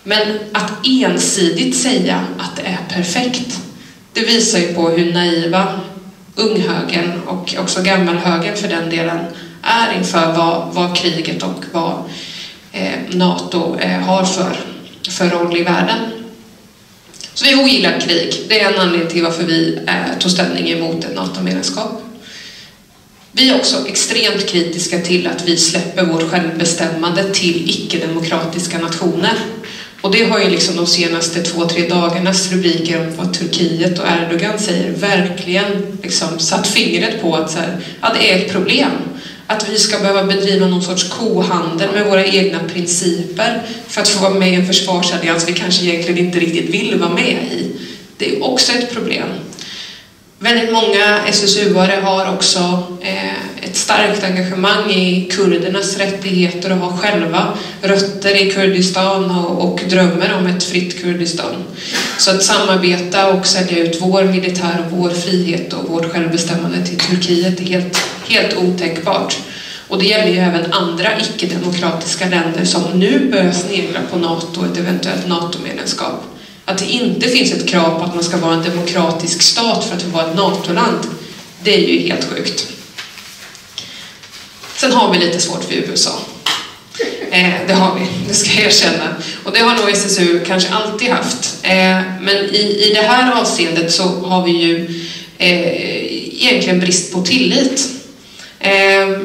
Men att ensidigt säga att det är perfekt, det visar ju på hur naiva unghögern och också gammalhögern för den delen är inför vad, vad kriget och vad eh, NATO eh, har för, för roll i världen. Så vi ogillar krig. Det är en anledning till varför vi eh, tog ställning emot ett NATO-medlemskap. Vi är också extremt kritiska till att vi släpper vårt självbestämmande till icke-demokratiska nationer. Och det har ju liksom de senaste två, tre dagarnas rubriker om vad Turkiet och Erdogan säger verkligen liksom satt fingret på att så här, ja, det är ett problem. Att vi ska behöva bedriva någon sorts kohandel med våra egna principer för att få vara med i en försvarsallians vi kanske egentligen inte riktigt vill vara med i. Det är också ett problem. Väldigt många S S U-are har också eh, ett starkt engagemang i kurdernas rättigheter och har själva rötter i Kurdistan och, och drömmer om ett fritt Kurdistan. Så att samarbeta och sälja ut vår militär och vår frihet och vårt självbestämmande till Turkiet är helt, helt otänkbart. Och det gäller ju även andra icke-demokratiska länder som nu börjar snegla på NATO och ett eventuellt NATO-medlemskap. Att det inte finns ett krav på att man ska vara en demokratisk stat för att få vara ett NATO-land, det är ju helt sjukt. Sen har vi lite svårt för U S A. Eh, det har vi, det ska jag erkänna. Och det har nog S S U kanske alltid haft. Eh, men i, i det här avseendet så har vi ju eh, egentligen brist på tillit. Eh,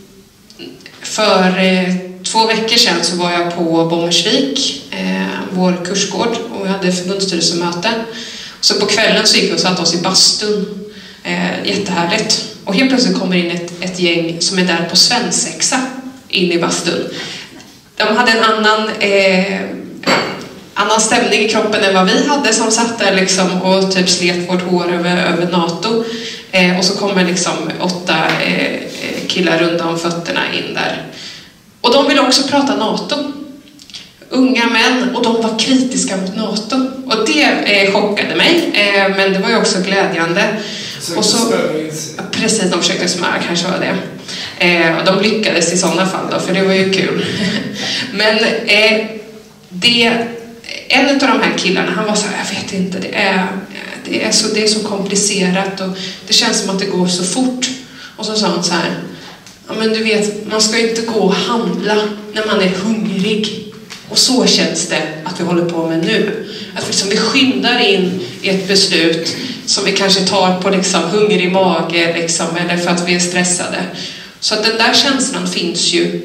för eh, två veckor sedan så var jag på Bommersvik, eh, vår kursgård, och vi hade förbundsstyrelsemöte. Så på kvällen så gick vi och satt oss i bastun. Eh, jättehärligt. Och helt plötsligt kommer in ett, ett gäng som är där på svensexa in i bastun. De hade en annan, eh, annan stämning i kroppen än vad vi hade som satt där liksom och typ slet vårt hår över, över NATO. Eh, och så kommer liksom åtta eh, killar runt om fötterna in där. Och de ville också prata NATO. Unga män, och de var kritiska mot NATO. Och det eh, chockade mig, eh, men det var ju också glädjande. Och så, precis, de försökte smöra, kanske var det. Eh, och de lyckades i sådana fall då, för det var ju kul. Men eh, det, en av de här killarna, han var så här, jag vet inte, det är, det är, så, det är så komplicerat och det känns som att det går så fort. Och så sa han så här, ja men du vet, man ska inte gå och handla när man är hungrig. Och så känns det att vi håller på med nu. Att liksom vi skyndar in i ett beslut som vi kanske tar på liksom hungrig mage liksom, eller för att vi är stressade. Så att den där känslan finns ju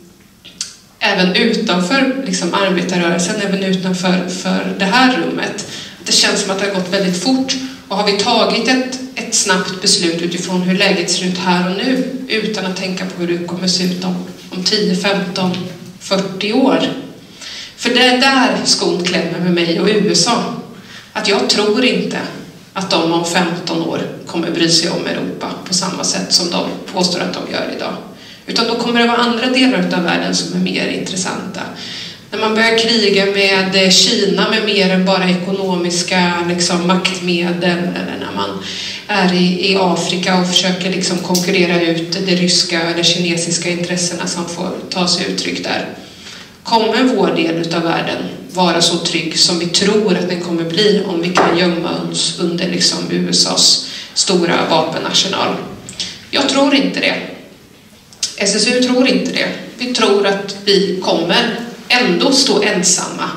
även utanför liksom, arbetarrörelsen, även utanför för det här rummet. Det känns som att det har gått väldigt fort. Och har vi tagit ett, ett snabbt beslut utifrån hur läget ser ut här och nu, utan att tänka på hur det kommer se ut om, om tio, femton, fyrtio år. För det är där skon klämmer med mig och U S A. Att jag tror inte att de om femton år kommer bry sig om Europa på samma sätt som de påstår att de gör idag. Utan då kommer det vara andra delar av världen som är mer intressanta. När man börjar kriga med Kina med mer än bara ekonomiska liksom, maktmedel, eller när man är i, i Afrika och försöker liksom, konkurrera ut de ryska eller kinesiska intressena som får ta sig uttryck där. Kommer vår del av världen vara så trygg som vi tror att den kommer bli om vi kan gömma oss under liksom, U S A:s stora vapenarsenal? Jag tror inte det. S S U tror inte det. Vi tror att vi kommer ändå stå ensamma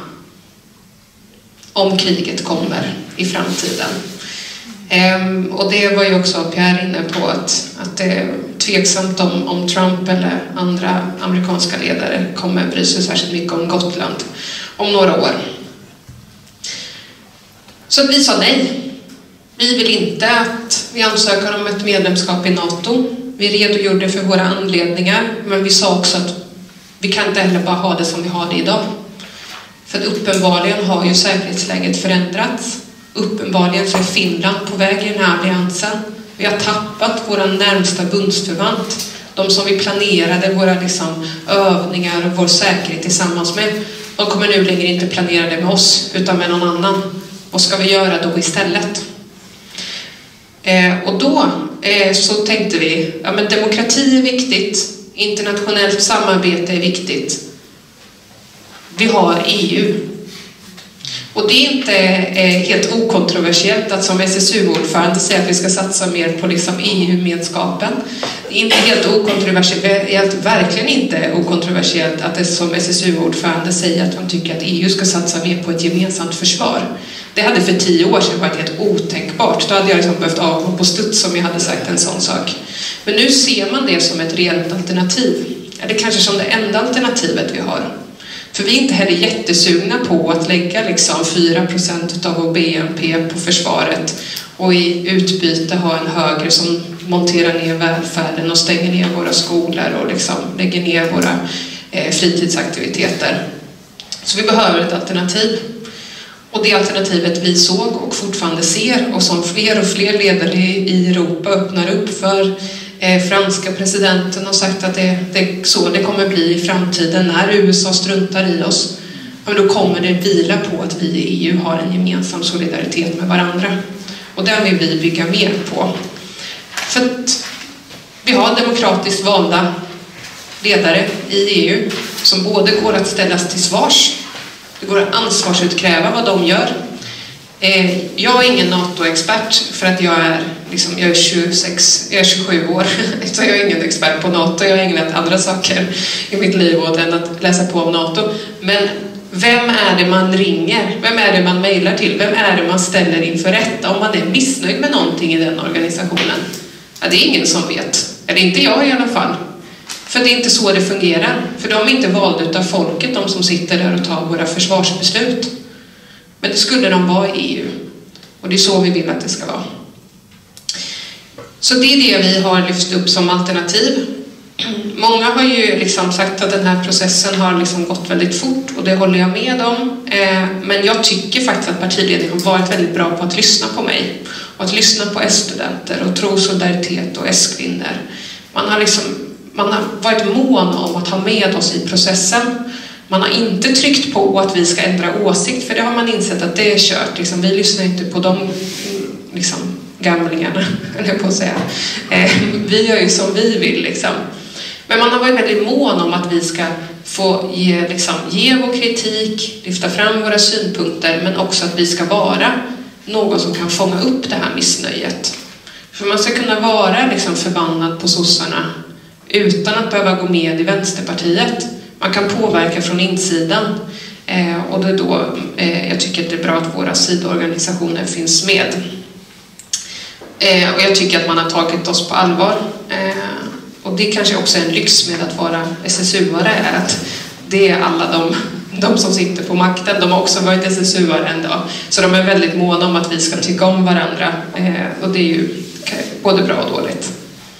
om kriget kommer i framtiden. Ehm, och det var ju också Pierre inne på att, att det är tveksamt om, om Trump eller andra amerikanska ledare kommer bry sig särskilt mycket om Gotland om några år. Så vi sa nej. Vi vill inte att vi ansöker om ett medlemskap i NATO. Vi redogjorde för våra anledningar, men vi sa också att vi kan inte heller bara ha det som vi har det idag. För att uppenbarligen har ju säkerhetsläget förändrats. Uppenbarligen så är Finland på väg i den här alliansen. Vi har tappat våra närmsta bundsförvant. De som vi planerade våra liksom, övningar och vår säkerhet tillsammans med. De kommer nu längre inte planera det med oss utan med någon annan. Vad ska vi göra då istället? Eh, och då eh, så tänkte vi, ja men demokrati är viktigt. Internationellt samarbete är viktigt. Vi har E U. Och det är inte eh, helt okontroversiellt att som S S U-ordförande säga att vi ska satsa mer på liksom E U-medskapen. Det är inte helt okontroversiellt, verkligen inte okontroversiellt att det som S S U-ordförande säger att man tycker att E U ska satsa mer på ett gemensamt försvar. Det hade för tio år sedan varit helt otänkbart. Då hade jag liksom behövt avgå på studs om jag hade sagt en sån sak. Men nu ser man det som ett reellt alternativ. Eller kanske som det enda alternativet vi har. För vi är inte heller jättesugna på att lägga liksom fyra procent av vår B N P på försvaret och i utbyte ha en högre som monterar ner välfärden och stänger ner våra skolor och liksom lägger ner våra eh, fritidsaktiviteter. Så vi behöver ett alternativ. Och det alternativet vi såg och fortfarande ser och som fler och fler ledare i Europa öppnar upp för. Eh, franska presidenten har sagt att det, det är så det kommer bli i framtiden när U S A struntar i oss. Men då kommer det vila på att vi i E U har en gemensam solidaritet med varandra. Och den vill vi bygga mer på. För att vi har demokratiskt valda ledare i E U som både går att ställas till svars. Det går att ansvarsutkräva vad de gör. Eh, jag är ingen NATO-expert för att jag är, liksom, jag är tjugosex, jag är tjugosju år. Så jag är ingen expert på NATO. Jag har ägnat andra saker i mitt liv åt än att läsa på om NATO. Men vem är det man ringer? Vem är det man mejlar till? Vem är det man ställer inför rätta om man är missnöjd med någonting i den organisationen? Ja, det är ingen som vet. Eller inte jag i alla fall. För det är inte så det fungerar. För de är inte valda av folket, de som sitter där och tar våra försvarsbeslut. Men det skulle de vara i E U. Och det är så vi vill att det ska vara. Så det är det vi har lyft upp som alternativ. Många har ju liksom sagt att den här processen har liksom gått väldigt fort. Och det håller jag med om. Men jag tycker faktiskt att partiledningen har varit väldigt bra på att lyssna på mig. Och att lyssna på S-studenter och tro solidaritet och S-kvinnor. Man har liksom... Man har varit mån om att ha med oss i processen. Man har inte tryckt på att vi ska ändra åsikt, för det har man insett att det är kört. Liksom, vi lyssnar inte på de liksom, gamlingarna, eller på att säga. Eh, vi gör ju som vi vill. Liksom. Men man har varit väldigt mån om att vi ska få ge, liksom, ge vår kritik, lyfta fram våra synpunkter, men också att vi ska vara någon som kan fånga upp det här missnöjet. För man ska kunna vara liksom, förbannad på sossarna utan att behöva gå med i Vänsterpartiet. Man kan påverka från insidan. Eh, och det är då eh, jag tycker att det är bra att våra sidoorganisationer finns med. Eh, och jag tycker att man har tagit oss på allvar. Eh, och det kanske också är en lyx med att vara S S U-are, är att det är alla de, de som sitter på makten. De har också varit S S U-are en dag. Så de är väldigt måna om att vi ska tycka om varandra. Eh, och det är ju både bra och dåligt.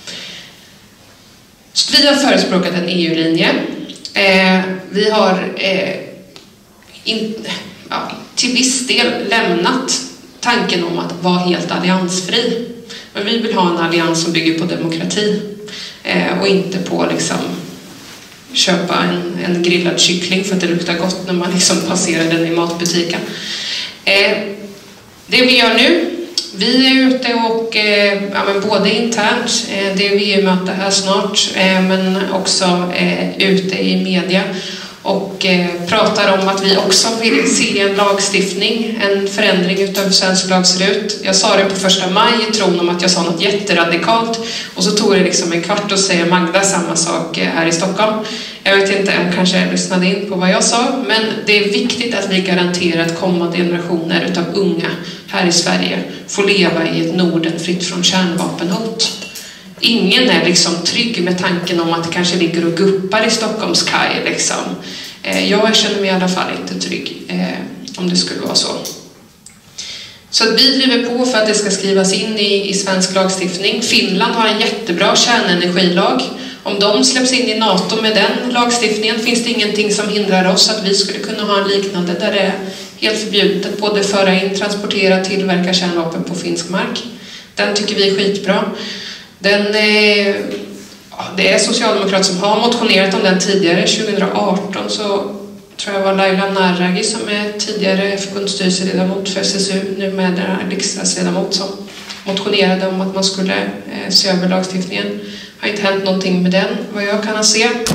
Så vi har förespråkat en E U-linje. Eh, vi har eh, in, ja, till viss del lämnat tanken om att vara helt alliansfri. Men vi vill ha en allians som bygger på demokrati. Eh, och inte på liksom, köpa en, en grillad kyckling för att det luktar gott när man liksom passerar den i matbutiken. Eh, det vi gör nu, vi är ute och eh, ja, men både internt, eh, det är V U-möte här snart, eh, men också eh, ute i media och eh, pratar om att vi också vill se en lagstiftning, en förändring utav hur svensk lag ser ut. Jag sa det på första maj i tron om att jag sa något jätteradikalt, och så tog det liksom en kvart och säger Magda samma sak här i Stockholm. Jag vet inte, jag kanske lyssnade in på vad jag sa, men det är viktigt att vi garanterar att kommande generationer utav unga här i Sverige får leva i ett Norden fritt från kärnvapenhot. Ingen är liksom trygg med tanken om att det kanske ligger och guppar i Stockholms kaj. Liksom. Jag känner mig i alla fall inte trygg om det skulle vara så. Så vi driver på för att det ska skrivas in i, i svensk lagstiftning. Finland har en jättebra kärnenergilag. Om de släpps in i NATO med den lagstiftningen finns det ingenting som hindrar oss att vi skulle kunna ha en liknande där det är helt förbjudet att både föra in, transportera, tillverka kärnvapen på finsk mark. Den tycker vi är skitbra. Den, eh, det är Socialdemokrater som har motionerat om den tidigare. tjugo arton så tror jag var Laila Narragi som är tidigare förbundsstyrelseledamot för S S U, nu med riksdagsledamot, som motionerade om att man skulle eh, se över lagstiftningen. Har inte hänt någonting med den, vad jag kan se.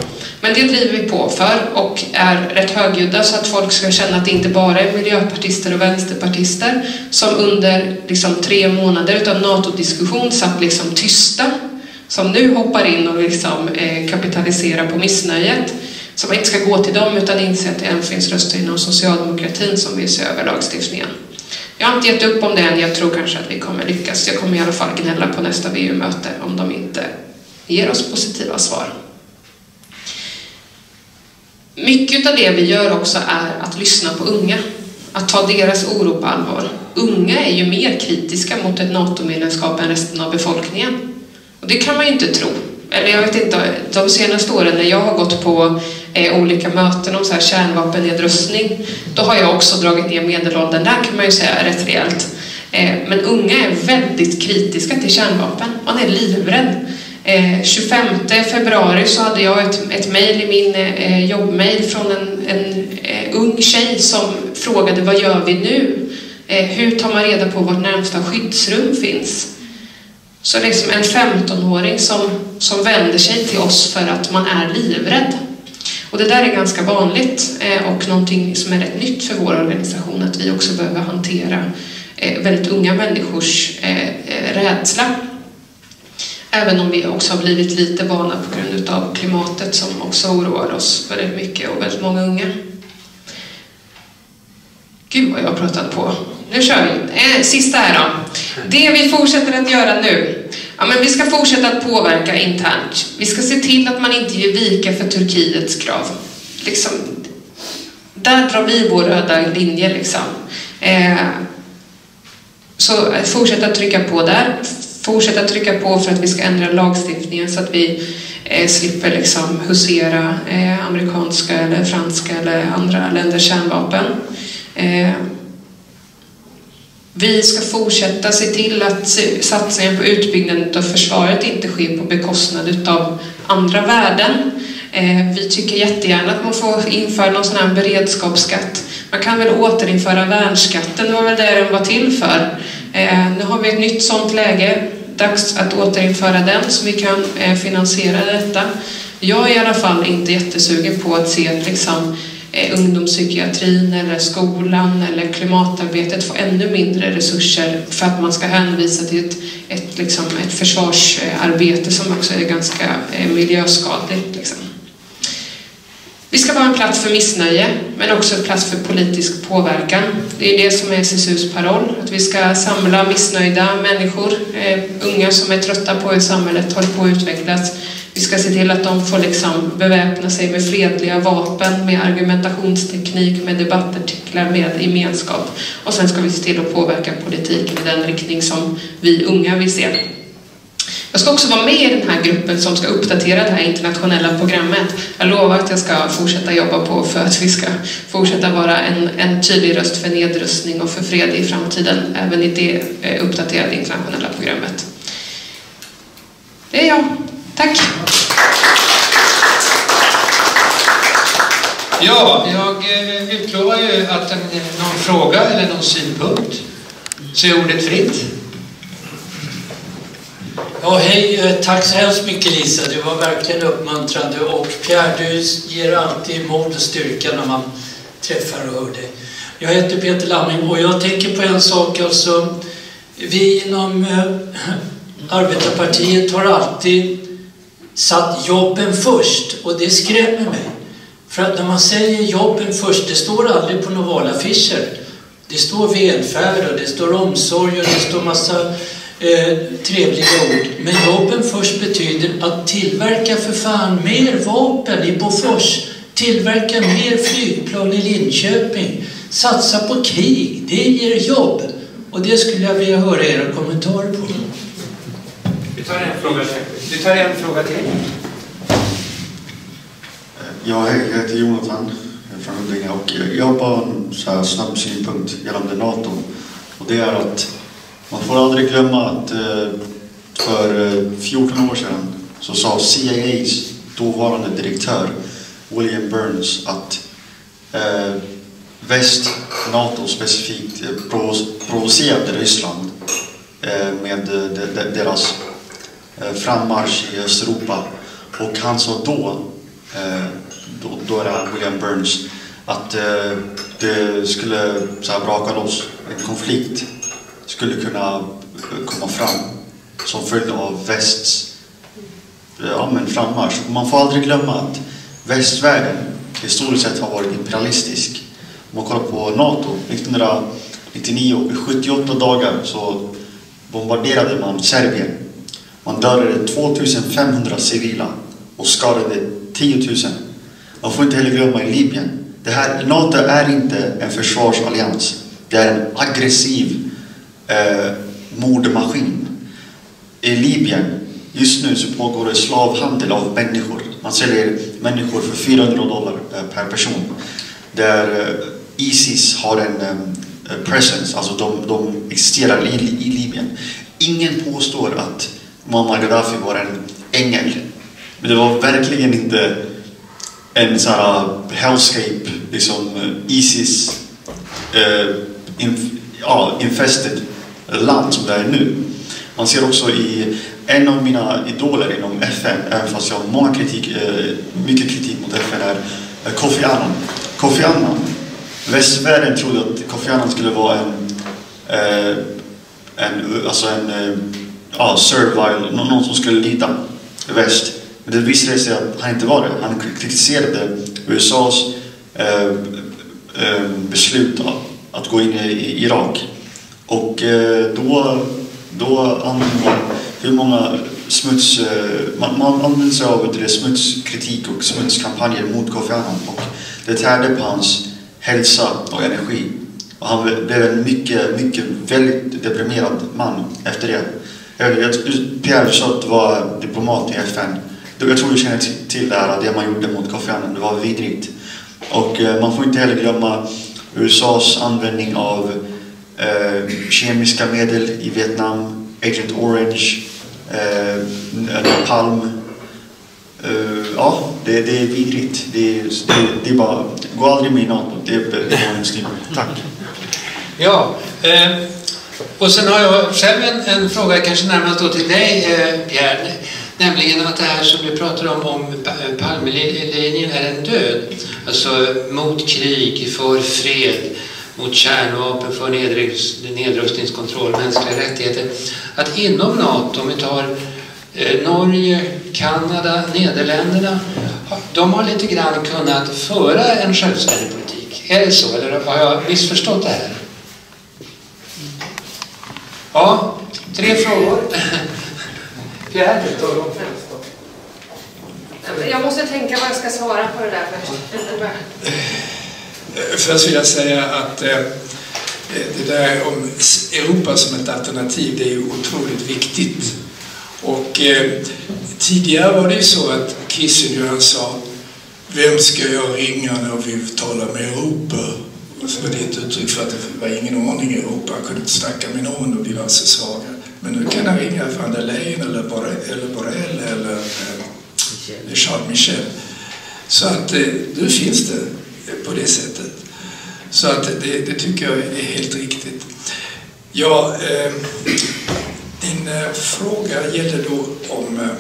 Men det driver vi på för och är rätt högljudda så att folk ska känna att det inte bara är miljöpartister och vänsterpartister som under liksom tre månader utav NATO-diskussion satt liksom tysta, som nu hoppar in och liksom, eh, kapitaliserar på missnöjet. Så man inte ska gå till dem utan inse att det även finns röster inom socialdemokratin som vill se över lagstiftningen. Jag har inte gett upp om det än, jag tror kanske att vi kommer lyckas. Jag kommer i alla fall gnälla på nästa V U-möte om de inte ger oss positiva svar. Mycket av det vi gör också är att lyssna på unga. Att ta deras oro på allvar. Unga är ju mer kritiska mot ett NATO-medlemskap än resten av befolkningen. Och det kan man ju inte tro. Eller jag vet inte, de senaste åren när jag har gått på eh, olika möten om så här kärnvapennedrustning, då har jag också dragit ner medelåldern. Där kan man ju säga rätt rejält. Eh, men unga är väldigt kritiska till kärnvapen. Man är livrädd. Eh, tjugofemte februari så hade jag ett, ett mejl i min eh, jobbmejl från en, en eh, ung tjej som frågade vad gör vi nu? Eh, hur tar man reda på vart närmsta skyddsrum finns? Så liksom en femtonåring som, som vänder sig till oss för att man är livrädd. Och det där är ganska vanligt eh, och någonting som är rätt nytt för vår organisation, att vi också behöver hantera eh, väldigt unga människors eh, rädsla. Även om vi också har blivit lite vana på grund av klimatet som också oroar oss väldigt mycket och väldigt många unga. Gud vad jag har pratat på. Nu kör vi. Eh, sista här då. Det vi fortsätter att göra nu. Ja, men vi ska fortsätta att påverka internt. Vi ska se till att man inte ger vika för Turkiets krav. Liksom, där drar vi vår röda linje liksom. Eh, så fortsätta att trycka på där. Fortsätta trycka på för att vi ska ändra lagstiftningen så att vi eh, slipper liksom husera eh, amerikanska eller franska eller andra länders kärnvapen. Eh, vi ska fortsätta se till att satsningen på utbyggnaden av försvaret inte sker på bekostnad av andra värden. Eh, vi tycker jättegärna att man får införa någon sån här beredskapsskatt. Man kan väl återinföra värnskatten, det var väl det den var till för. Eh, nu har vi ett nytt sånt läge. Dags att återinföra den så vi kan eh, finansiera detta. Jag är i alla fall inte jättesugen på att se att liksom, eh, ungdomspsykiatrin eller skolan eller klimatarbetet får ännu mindre resurser för att man ska hänvisa till ett, ett, liksom, ett försvarsarbete som också är ganska eh, miljöskadligt. Liksom. Vi ska vara en plats för missnöje, men också en plats för politisk påverkan. Det är det som är S S U:s paroll, att vi ska samla missnöjda människor, eh, unga som är trötta på hur samhället håller på att utvecklas. Vi ska se till att de får liksom beväpna sig med fredliga vapen, med argumentationsteknik, med debattartiklar, med gemenskap. Och sen ska vi se till att påverka politiken i den riktning som vi unga vill se. Jag ska också vara med i den här gruppen som ska uppdatera det här internationella programmet. Jag lovar att jag ska fortsätta jobba på för att vi ska fortsätta vara en, en tydlig röst för nedrustning och för fred i framtiden, även i det uppdaterade internationella programmet. Det är jag. Tack! Ja, jag utlovar ju att en, någon fråga eller någon synpunkt, så är ordet fritt. Ja, hej. Tack så hemskt mycket Lisa. Det var verkligen uppmuntrande. Och Pierre, du ger alltid mod och styrka när man träffar och hör dig. Jag heter Peter Lamming och jag tänker på en sak. Alltså, vi inom äh, Arbetarpartiet har alltid satt jobben först. Och det skrämmer mig. För att när man säger jobben först, det står aldrig på några valaffischer. Det står välfärd och det står omsorg och det står massa Eh, trevliga ord. Men jobben först betyder att tillverka för fan mer vapen i Bofors, tillverka mer flygplan i Linköping, satsa på krig, det ger jobb. Och det skulle jag vilja höra era kommentarer på. Vi tar en fråga till. Vi tar en fråga till. Ja, hej, jag heter Jonathan från Huddinge och jag har bara en så här snabb synpunkt gällande NATO. Och det är att man får aldrig glömma att för fjorton år sedan så sa C I A:s dåvarande direktör William Burns att eh, väst, NATO specifikt, provocerade Ryssland eh, med de, de, deras eh, frammarsch i Östeuropa. Och han sa då eh, då, då är det William Burns, att eh, det skulle så här braka loss, en konflikt skulle kunna komma fram som följd av västs ja, men frammarsch. Man får aldrig glömma att västvärlden historiskt sett har varit imperialistisk. Om man kollar på NATO nittonhundranittionio, i sjuttioåtta dagar så bombarderade man Serbien. Man dödade tvåtusenfemhundra civila och skadade tio tusen. Man får inte heller glömma i Libyen. Det här, NATO är inte en försvarsallians. Det är en aggressiv eh, mordmaskin. I Libyen just nu så pågår det slavhandel av människor. Man säljer människor för fyrahundra dollar per person. Där ISIS har en presence, alltså de, de existerar i, i Libyen. Ingen påstår att Muammar Gaddafi var en ängel. Men det var verkligen inte en sån här hellscape, liksom ISIS uh, inf, ja, infested land som det är nu. Man ser också i en av mina idoler inom F N, även fast jag har många kritik, mycket kritik mot F N, är Kofi Annan. Kofi Annan, västvärlden trodde att Kofi Annan skulle vara en, en alltså en ja, servile, någon som skulle lida väst. Men det visade sig att han inte var det. Han kritiserade U S A:s eh, eh, beslut att gå in i Irak. Och eh, då Då använder man hur många smuts... Man, man använder sig av det smutskritik och smutskampanjer mot Kofi Annan. Och det tärde på hans hälsa och energi. Och han blev en mycket, mycket väldigt deprimerad man efter det. Pierre Schott var diplomat i F N. Jag tror du känner till det här, det man gjorde mot Kofi Annan. Det var vidrigt. Och man får inte heller glömma U S A:s användning av Uh, kemiska medel i Vietnam, Agent Orange, uh, Napalm. Uh, ja, det, det är vidrigt. Det, det, det är bara, gå aldrig med i NATO. Det är en stil. Tack. Ja, eh, och sen har jag själv en, en fråga, kanske närmast då till dig, eh, Pierre. Nämligen att det här som du pratar om, om Palmelinjen är en död. Alltså mot krig, för fred, mot kärnvapen, för nedrustningskontroll, mänskliga rättigheter. Att inom NATO, om vi tar eh, Norge, Kanada, Nederländerna, de har lite grann kunnat föra en självständig politik. Är det så, eller har jag missförstått det här? Ja, tre frågor. Pierre, du tar dem främst då. Jag måste tänka vad jag ska svara på det där först. Först vill jag säga att eh, det där om Europa som ett alternativ, det är ju otroligt viktigt. Och eh, tidigare var det ju så att Kissinger, han sa, vem ska jag ringa när vi talar med Europa? Och så var det ett uttryck för att det var ingen ordning i Europa. Han kunde inte snacka med någon och vi var så svaga. Men nu kan han ringa van der Leyen eller Borrell eller, Borrell, eller eh, Charles Michel. Så att eh, nu finns det på det sättet. Så att det, det tycker jag är helt riktigt. Ja, eh, din eh, fråga gäller då om... Eh,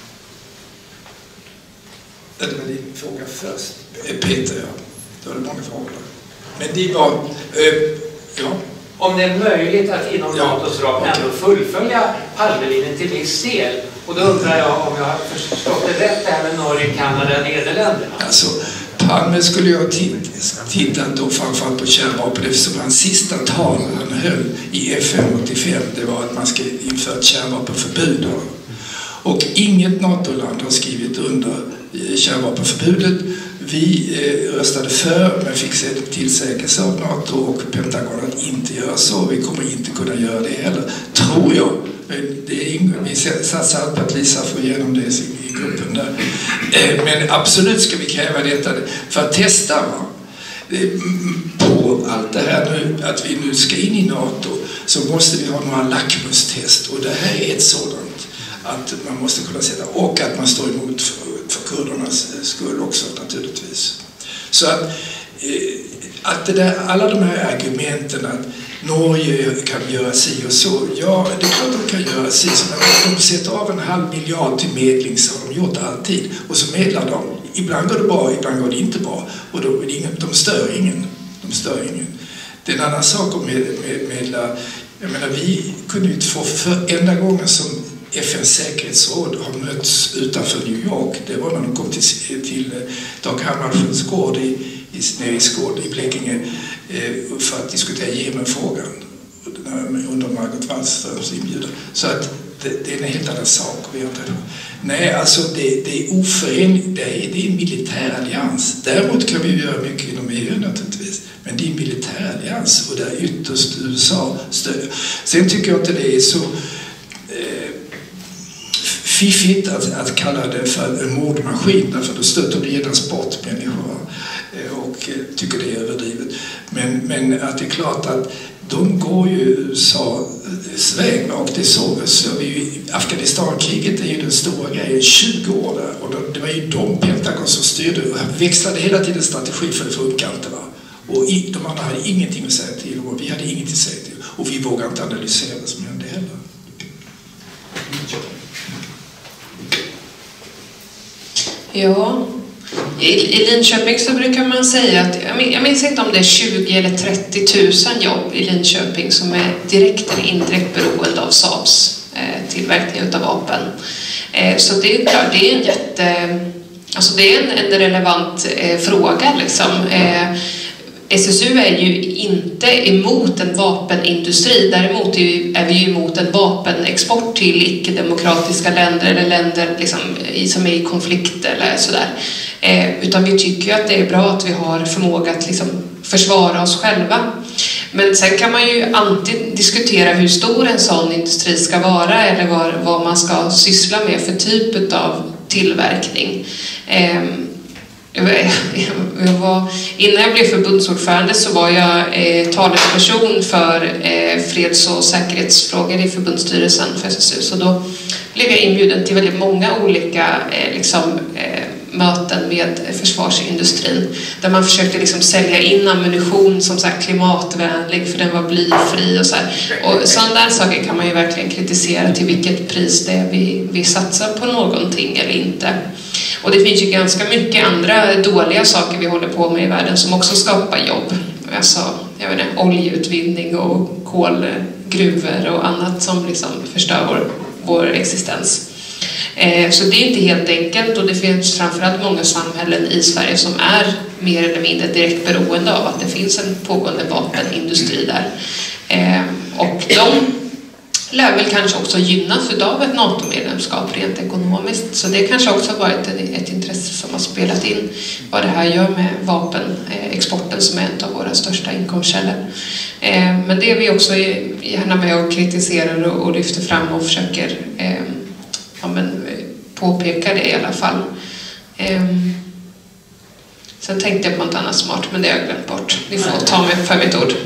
det var din fråga först. Peter, ja. Det var det många frågor. Men det var... Eh, ja. Om det är möjligt att inom ja. NATOs ram ändå fullfölja Palmelinjen till viss del. Och då undrar jag om jag har förstått det rätt, det här med Norge, Kanada och Nederländerna. Alltså, Palme skulle jag tittat då framförallt på kärnvapen, eftersom hans sista tal han höll i F N åttiofem, det var att man ska införa ett kärnvapenförbud. Och inget NATO-land har skrivit under kärnvapenförbudet. Vi eh, röstade för, men fick se tillsägelse av NATO och Pentagon att inte göra så. Vi kommer inte kunna göra det heller, tror jag. Men det är ingen, vi satsar på att Lisa får igenom det i gruppen där. Eh, men absolut ska vi kräva detta för att testa va? På allt det här nu, att vi nu ska in i NATO, så måste vi ha några lackmustest. Och det här är ett sådant. Att man måste kunna sätta, och att man står emot för, för kurdernas skull också naturligtvis. Så att, att det där, alla de här argumenten att Norge kan göra si och så. Ja, det är klart de kan göra si. Så när de sätter av en halv miljard till medling så har de gjort alltid. Och så medlar de. Ibland går det bra, ibland går det inte bra. Och då är det ingen, de stör ingen. De stör ingen. Det är en annan sak att med, med, medla. Jag menar, vi kunde ju få för enda gången som F N:s säkerhetsråd har mötts utanför New York. Det var när de kom till, till Dag Hammarskjölds gård i, i, nere i Skåne, i Blekinge, eh, för att diskutera Jemenfrågan under Margot Wallströms inbjudan. Så att det, det är en helt annan sak. Nej, alltså det, det är oförenligt. Det är, det är en militär allians. Däremot kan vi göra mycket inom E U naturligtvis. Men det är en militär allians och där ytterst U S A stödjer. Sen tycker jag inte det är så eh, fiffigt att, att kalla det för en mordmaskin, därför då stöter det genast bort människor eh, och eh, tycker det är överdrivet. Men, men att det är klart att de går ju U S A:s väg och det så, så vi ju, Afghanistankriget är ju den stora grejen, tjugo år där, och det var ju de Pentagon som styrde och växlade hela tiden strategi för det funkar inte, va? Och i, de andra hade ingenting att säga till och vi hade ingenting att säga till och vi vågade inte analysera vad som hände heller. Ja, i, i Linköping så brukar man säga att, jag minns, jag minns inte om det är tjugo eller trettio tusen jobb i Linköping som är direkt eller indirekt beroende av Saabs eh, tillverkning av vapen. Eh, så det är klart, det är en jätte, alltså det är en, en relevant eh, fråga liksom. Eh, S S U är ju inte emot en vapenindustri, däremot är vi ju emot en vapenexport till icke-demokratiska länder eller länder liksom, som är i konflikt eller sådär. Eh, utan vi tycker ju att det är bra att vi har förmåga att liksom, försvara oss själva. Men sen kan man ju alltid diskutera hur stor en sån industri ska vara eller vad, vad man ska syssla med för typ av tillverkning. Eh, Jag var, innan jag blev förbundsordförande så var jag eh, talesperson för eh, freds- och säkerhetsfrågor i förbundsstyrelsen för S S U. Så då blev jag inbjuden till väldigt många olika eh, liksom, eh, möten med försvarsindustrin. Där man försökte liksom, sälja in ammunition som så här, klimatvänlig för den var blyfri och så här. Och sådana där saker kan man ju verkligen kritisera till vilket pris det är vi, vi satsar på någonting eller inte. Och det finns ju ganska mycket andra dåliga saker vi håller på med i världen som också skapar jobb. Alltså, jag vet inte, oljeutvinning och kolgruvor och annat som liksom förstör vår, vår existens. Eh, så det är inte helt enkelt och det finns framförallt många samhällen i Sverige som är mer eller mindre direkt beroende av att det finns en pågående vapenindustri där. Eh, och de lär väl kanske också gynnas av ett NATO-medlemskap rent ekonomiskt. Så det kanske också har varit ett intresse som har spelat in vad det här gör med vapenexporten som är en av våra största inkomstkällor. Men det är vi också gärna med och kritiserar och lyfter fram och försöker ja, men, påpeka det i alla fall. Sen tänkte jag på något annat smart, men det har jag glömt bort. Ni får ta mig för mitt ord.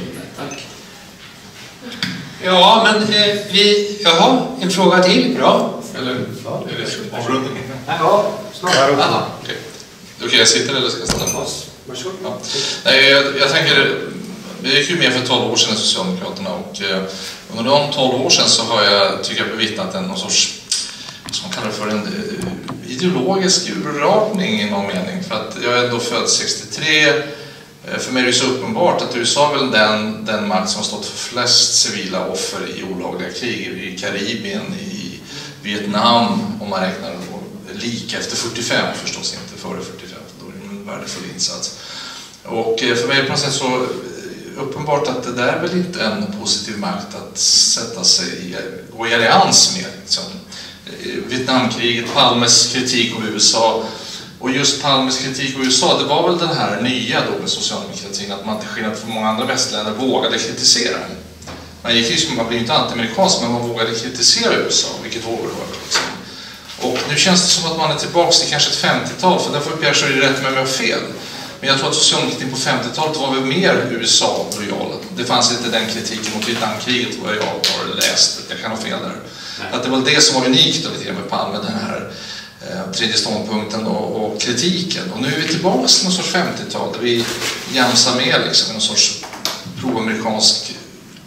Ja, men eh, vi... Jaha, en fråga till. Bra. Eller? Ja, är det avrundning? Ja, snart. Aha, okej. Då kan jag sitta eller ska jag stanna på oss? Varsågod. Ja. Nej, jag, jag tänker... Vi gick ju med för tolv år sedan i Socialdemokraterna och eh, under de tolv år sedan så har jag, tycker jag, bevittnat en någon sorts, som man kallar det för en eh, ideologisk urartning i någon mening. För att jag är ändå född sextiotre. För mig är det så uppenbart att U S A är väl den, den makt som har stått för flest civila offer i olagliga krig i Karibien, i Vietnam, om man räknar lika efter fyrtiofem, förstås inte före fyrtiofem, då är det en värdefull insats. Och för mig är det på något sätt så uppenbart att det där är väl inte en positiv makt att sätta sig i, gå i allians med. Liksom. Vietnamkriget, Palmes kritik av U S A. Och just Palmes kritik av U S A, det var väl den här nya då med socialdemokratin, att man till skillnad från många andra västländer vågade kritisera. Man gick ju, man blev inte anti-amerikansk, men man vågade kritisera U S A, vilket var oerhört. Liksom. Och nu känns det som att man är tillbaka till kanske ett femtiotal, för där får Pierre Schori rätt med mig och fel. Men jag tror att socialdemokratin på femtiotalet var väl mer U S A-lojala. Det fanns inte den kritiken mot Vietnamkriget vad jag har läst, jag kan ha fel där. Nej. Att det var det som var unikt med Palme, den här Eh, tredje ståndpunkten och, och kritiken. Och nu är vi tillbaka till någon sorts femtiotal där vi jämsar med liksom, någon sorts pro-amerikansk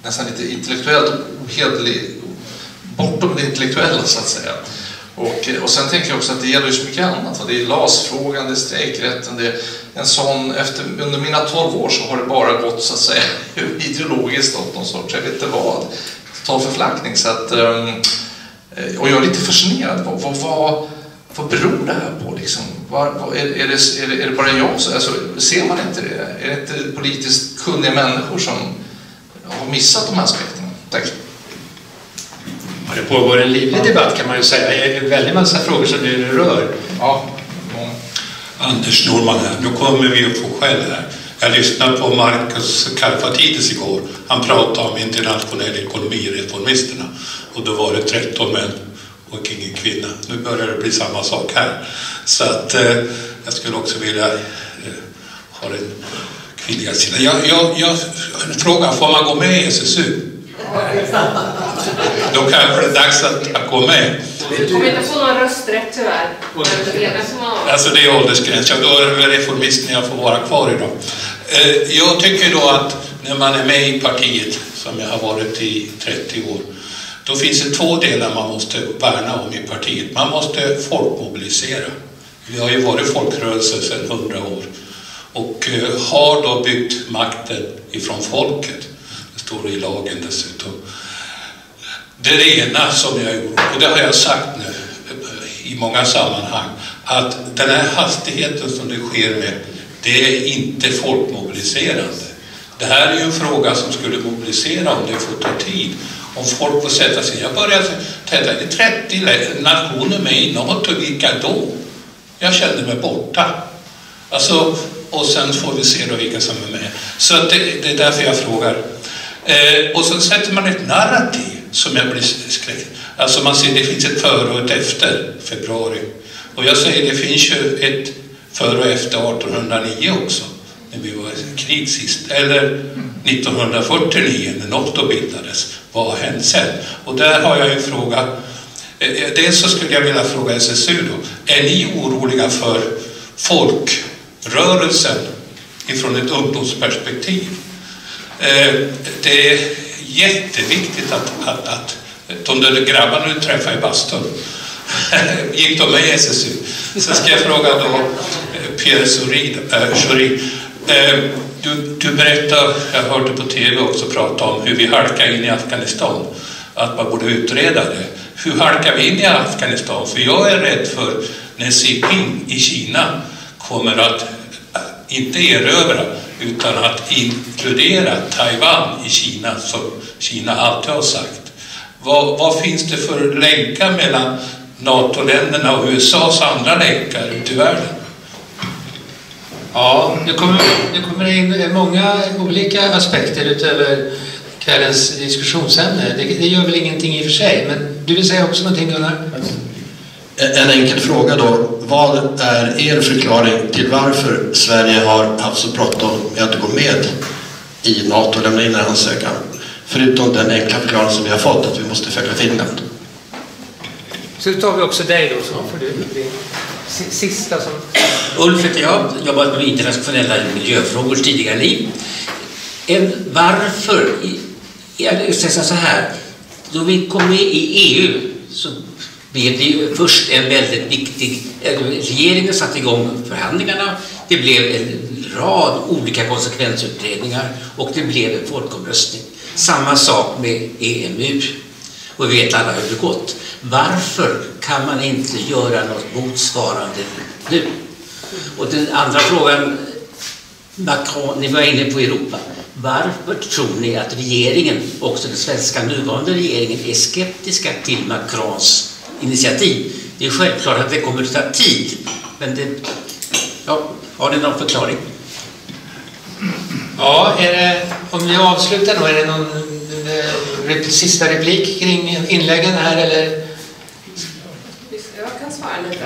nästan lite intellektuellt ohederlig, bortom det intellektuella så att säga. Och, och sen tänker jag också att det gäller ju så mycket annat. Det är L A S-frågan, det är strejkrätten, det är en sån, efter, under mina tolv år så har det bara gått så att säga ideologiskt åt någon sorts, jag vet inte vad, total förflackning. Så att, och jag är lite fascinerad, vad, vad, vad, vad beror det här på liksom? Vad, vad, är, är, det, är, det, är det bara jag, alltså, ser man inte det? Är det inte politiskt kunniga människor som har missat de här aspekterna? Tack. Ja, det pågår en livlig debatt kan man ju säga. Det är en väldigt massa frågor som nu rör. Ja. Mm. Anders Norman här. Nu kommer vi att få skäll här. Jag lyssnade på Marcus Kallfatidis igår. Han pratade om internationell ekonomi och reformisterna. Och då var det tretton män och ingen kvinna. Nu börjar det bli samma sak här. Så att eh, jag skulle också vilja eh, ha den kvinnliga sidan. Jag, jag, jag frågar, får man gå med i S S U? Då kanske det är dags att, att gå med. Du kommer inte få någon rösträtt tyvärr. Alltså det är åldersgräns. Ja, då är det väl reformisten jag får vara kvar idag. Eh, jag tycker då att när man är med i partiet, som jag har varit i trettio år, då finns det två delar man måste värna om i partiet. Man måste folkmobilisera. Vi har ju varit folkrörelser sedan hundra år. Och eh, har då byggt makten ifrån folket. Det står i lagen dessutom. Det ena som jag gjorde, och det har jag sagt nu i många sammanhang, att den här hastigheten som det sker med, det är inte folkmobiliserande. Det här är ju en fråga som skulle mobilisera om det får ta tid. Om folk får sätta sig. Jag började tänka, det är trettio nationer med i NATO, vilka då? Jag kände mig borta. Alltså, och sen får vi se då vilka som är med. Så det, det är därför jag frågar. Eh, och så sätter man ett narrativ som jag blir skräckt. Alltså man ser det finns ett före och ett efter februari. Och jag säger det finns ju ett före och efter artonhundranio också. När vi var i krig sist. Eller nittonhundrafyrtionio när NATO bildades. Vad har hänt sen? Och där har jag ju frågat. Eh, dels så skulle jag vilja fråga S S U då. Är ni oroliga för folkrörelsen ifrån ett ungdomsperspektiv? Det är jätteviktigt att, att, att de där grabbarna nu träffar i bastun gick de med i S S U. Så ska jag fråga då Pierre Schori. Du, du berättar, jag hörde på tv också prata om hur vi halkar in i Afghanistan. Att man borde utreda det. Hur halkar vi in i Afghanistan? För jag är rädd för när Xi Jinping i Kina kommer att inte erövra utan att inkludera Taiwan i Kina, som Kina alltid har sagt. Vad, vad finns det för länkar mellan NATO-länderna och U S A:s andra länkar ut i världen? Ja, det kommer, det kommer in många olika aspekter utöver kvällens diskussionsämne. Det, det gör väl ingenting i och för sig, men du vill säga också någonting, Gunnar? En enkel fråga då. Vad är er förklaring till varför Sverige har haft så bråttom med att gå med i NATO och lämna in en ansökan? Förutom den enkla förklaring som vi har fått, att vi måste följa Finland. Så tar vi också dig då, så får du bli sista som... Ulf heter jag, har jobbat med internationella miljöfrågor tidigare liv. Varför, jag ska säga så här, då vi kom med i E U så blev det ju först en väldigt viktig, regeringen satte igång förhandlingarna, det blev en rad olika konsekvensutredningar och det blev en folkomröstning. Samma sak med E M U, och vi vet alla hur det gått. Varför kan man inte göra något motsvarande nu? Och den andra frågan, Macron, ni var inne på Europa. Varför tror ni att regeringen, också den svenska nuvarande regeringen, är skeptiska till Macrons initiativ? Det är självklart att det kommer att ta tid, men det, ja, har ni någon förklaring? Ja, är det, om vi avslutar då, är det någon eh, sista replik kring inläggen här eller? Jag kan svara lite.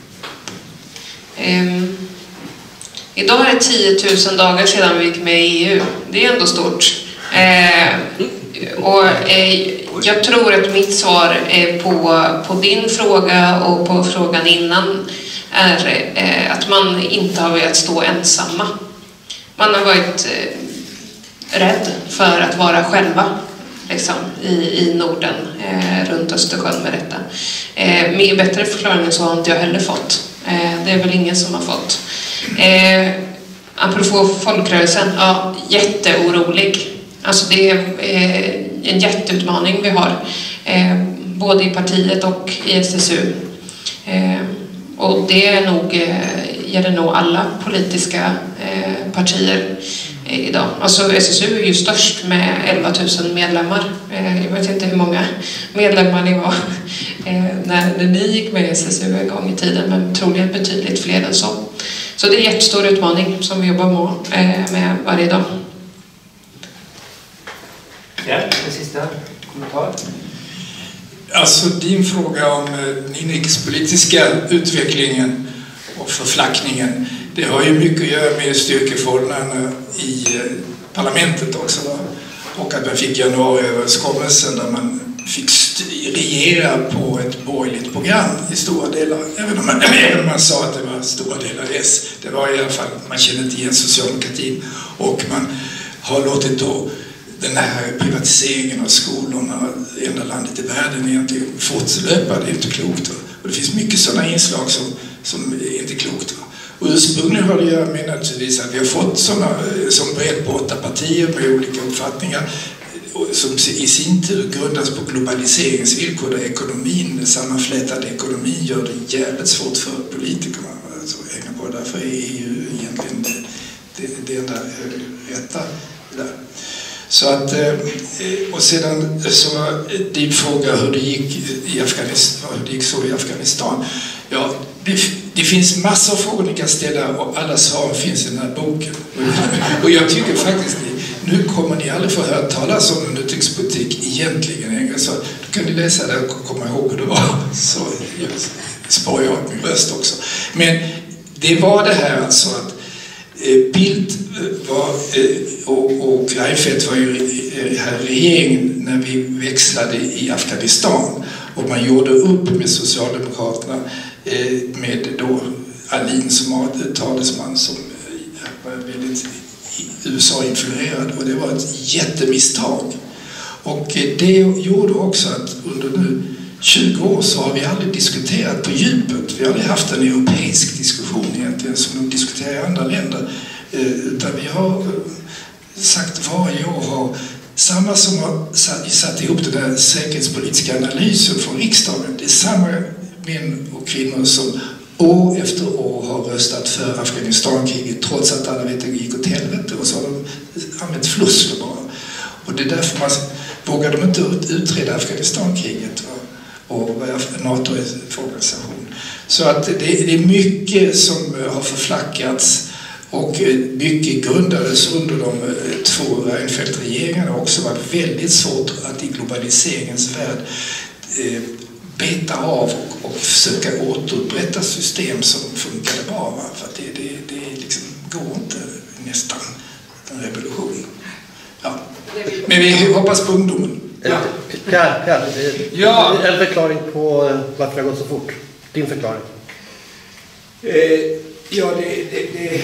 Um, idag är det tio tusen dagar sedan vi gick med i E U. Det är ändå stort. Uh, och uh, jag tror att mitt svar är på, på din fråga och på frågan innan är uh, att man inte har velat stå ensamma. Man har varit uh, rädd för att vara själva. liksom, i, i Norden eh, runt Östersjön med detta. Eh, med bättre förklaringar så har inte jag heller fått. Eh, det är väl ingen som har fått. Eh, apropå folkrörelsen, ja, jätteorolig. Alltså det är eh, en jätteutmaning vi har. Eh, både i partiet och i S S U. Eh, och det är nog, eh, gäller nog alla politiska eh, partier eh, idag. Alltså S S U är ju störst med elva tusen medlemmar. Eh, jag vet inte hur många medlemmar ni var eh, när, när ni gick med i S S U en gång i tiden, men troligen betydligt fler än så. Så det är en jättestor utmaning som vi jobbar med, eh, med varje dag. Ja, en sista kommentar. Alltså din fråga om den inrikespolitiska utvecklingen och förflackningen, det har ju mycket att göra med styrkeförhållandena i parlamentet också. Va? Och att man fick januariöverenskommelsen där man fick regera på ett borgerligt program i stora delar. Även om man, även om man sa att det var stora delar S. Det var i alla fall, man kände inte igen socialdemokratin. Och man har låtit då den här privatiseringen av skolorna, enda landet i världen, egentligen fortlöpa. Det är inte klokt. Och det finns mycket sådana inslag som, som är inte klokt. Och ursprungligen har det att göra med naturligtvis att vi har fått sådana som brett på åtta partier med olika uppfattningar som i sin tur grundas på globaliseringsvillkor där ekonomin, sammanflätade ekonomin gör det jävligt svårt för politikerna att hänga på. Därför är E U egentligen det, det, det enda rätta där. Så att, och sedan så din fråga hur det gick i Afghanistan, hur det gick så i Afghanistan. Ja, det, det finns massor av frågor ni kan ställa och alla svar finns i den här boken. Och jag tycker faktiskt, nu kommer ni aldrig få höra talas om en utrikespolitik egentligen. Så då kan ni läsa det och komma ihåg hur det var. Så jag sparar jag min röst också. Men det var det här alltså att Bildt var, och, och Reinfeldt var ju här regeringen när vi växlade i Afghanistan och man gjorde upp med Socialdemokraterna med då Alin som talesman som var väldigt U S A-influerad och det var ett jättemisstag. Och det gjorde också att under nu tjugo år så har vi aldrig diskuterat på djupet. Vi har aldrig haft en europeisk diskussion egentligen som de diskuterar i andra länder. Utan vi har sagt varje år har samma som har satt ihop den där säkerhetspolitiska analysen från riksdagen. Det är samma män och kvinnor som år efter år har röstat för Afghanistankriget trots att alla vet att det gick åt helvete och så har de använt floskler bara. Och det är därför man vågar de inte utreda Afghanistankriget och vad NATO är för organisation. Så att det, det är mycket som har förflackats och mycket grundades under de två Reinfeldt-regeringarna och också varit väldigt svårt att i globaliseringens värld eh, beta av och, och försöka återupprätta system som funkade bra. Va? För att det, det, det liksom går inte nästan en revolution. Ja. Men vi hoppas på ungdomen. Ja. Pierre, Pierre, ja. En förklaring på varför det har gått så fort. Din förklaring. Eh, ja, det, det, det,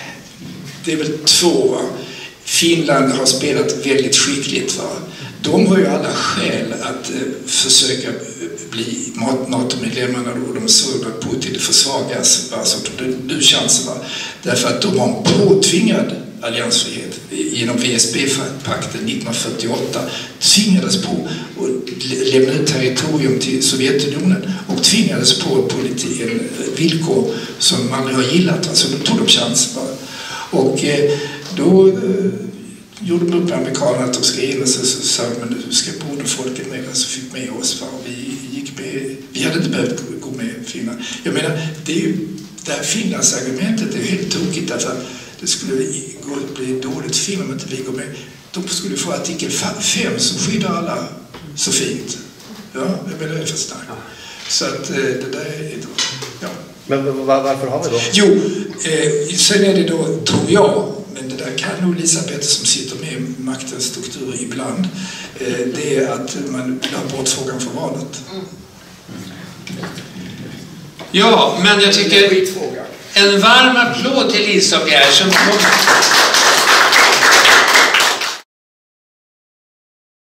det är väl två. Va? Finland har spelat väldigt skickligt. Va? De har ju alla skäl att eh, försöka bli NATO-medlemmarna och de såg att Putin försvagas. Alltså, det är chansen. Va? Därför att de har en påtvingad alliansfrihet genom V S B-pakten nittonhundrafyrtioåtta tvingades på att lämna ut territorium till Sovjetunionen och tvingades på politi- en villkor som man aldrig har gillat. Alltså de tog de chans bara. Och eh, då eh, gjorde de upp med amerikanerna att de ska ena sig så sa men nu ska broderfolket med så fick med oss. Va? Vi gick med, vi hade inte behövt gå med Finland. Jag menar, det är ju där Finlands argumentet är helt tokigt därför att det skulle bli dåligt film om inte vi går med. De skulle få artikel fem som skyddar alla så fint. Ja, jag menar det är för starkt. Så att det där är då, ja. Men varför har vi då? Jo, eh, sen är det då, tror jag, men det där kan nog Lisa Petter som sitter med i maktens strukturer ibland, eh, det är att man vill ha bort frågan för valet. Mm. Ja, men jag tycker en varm applåd till Lisa och Pierre som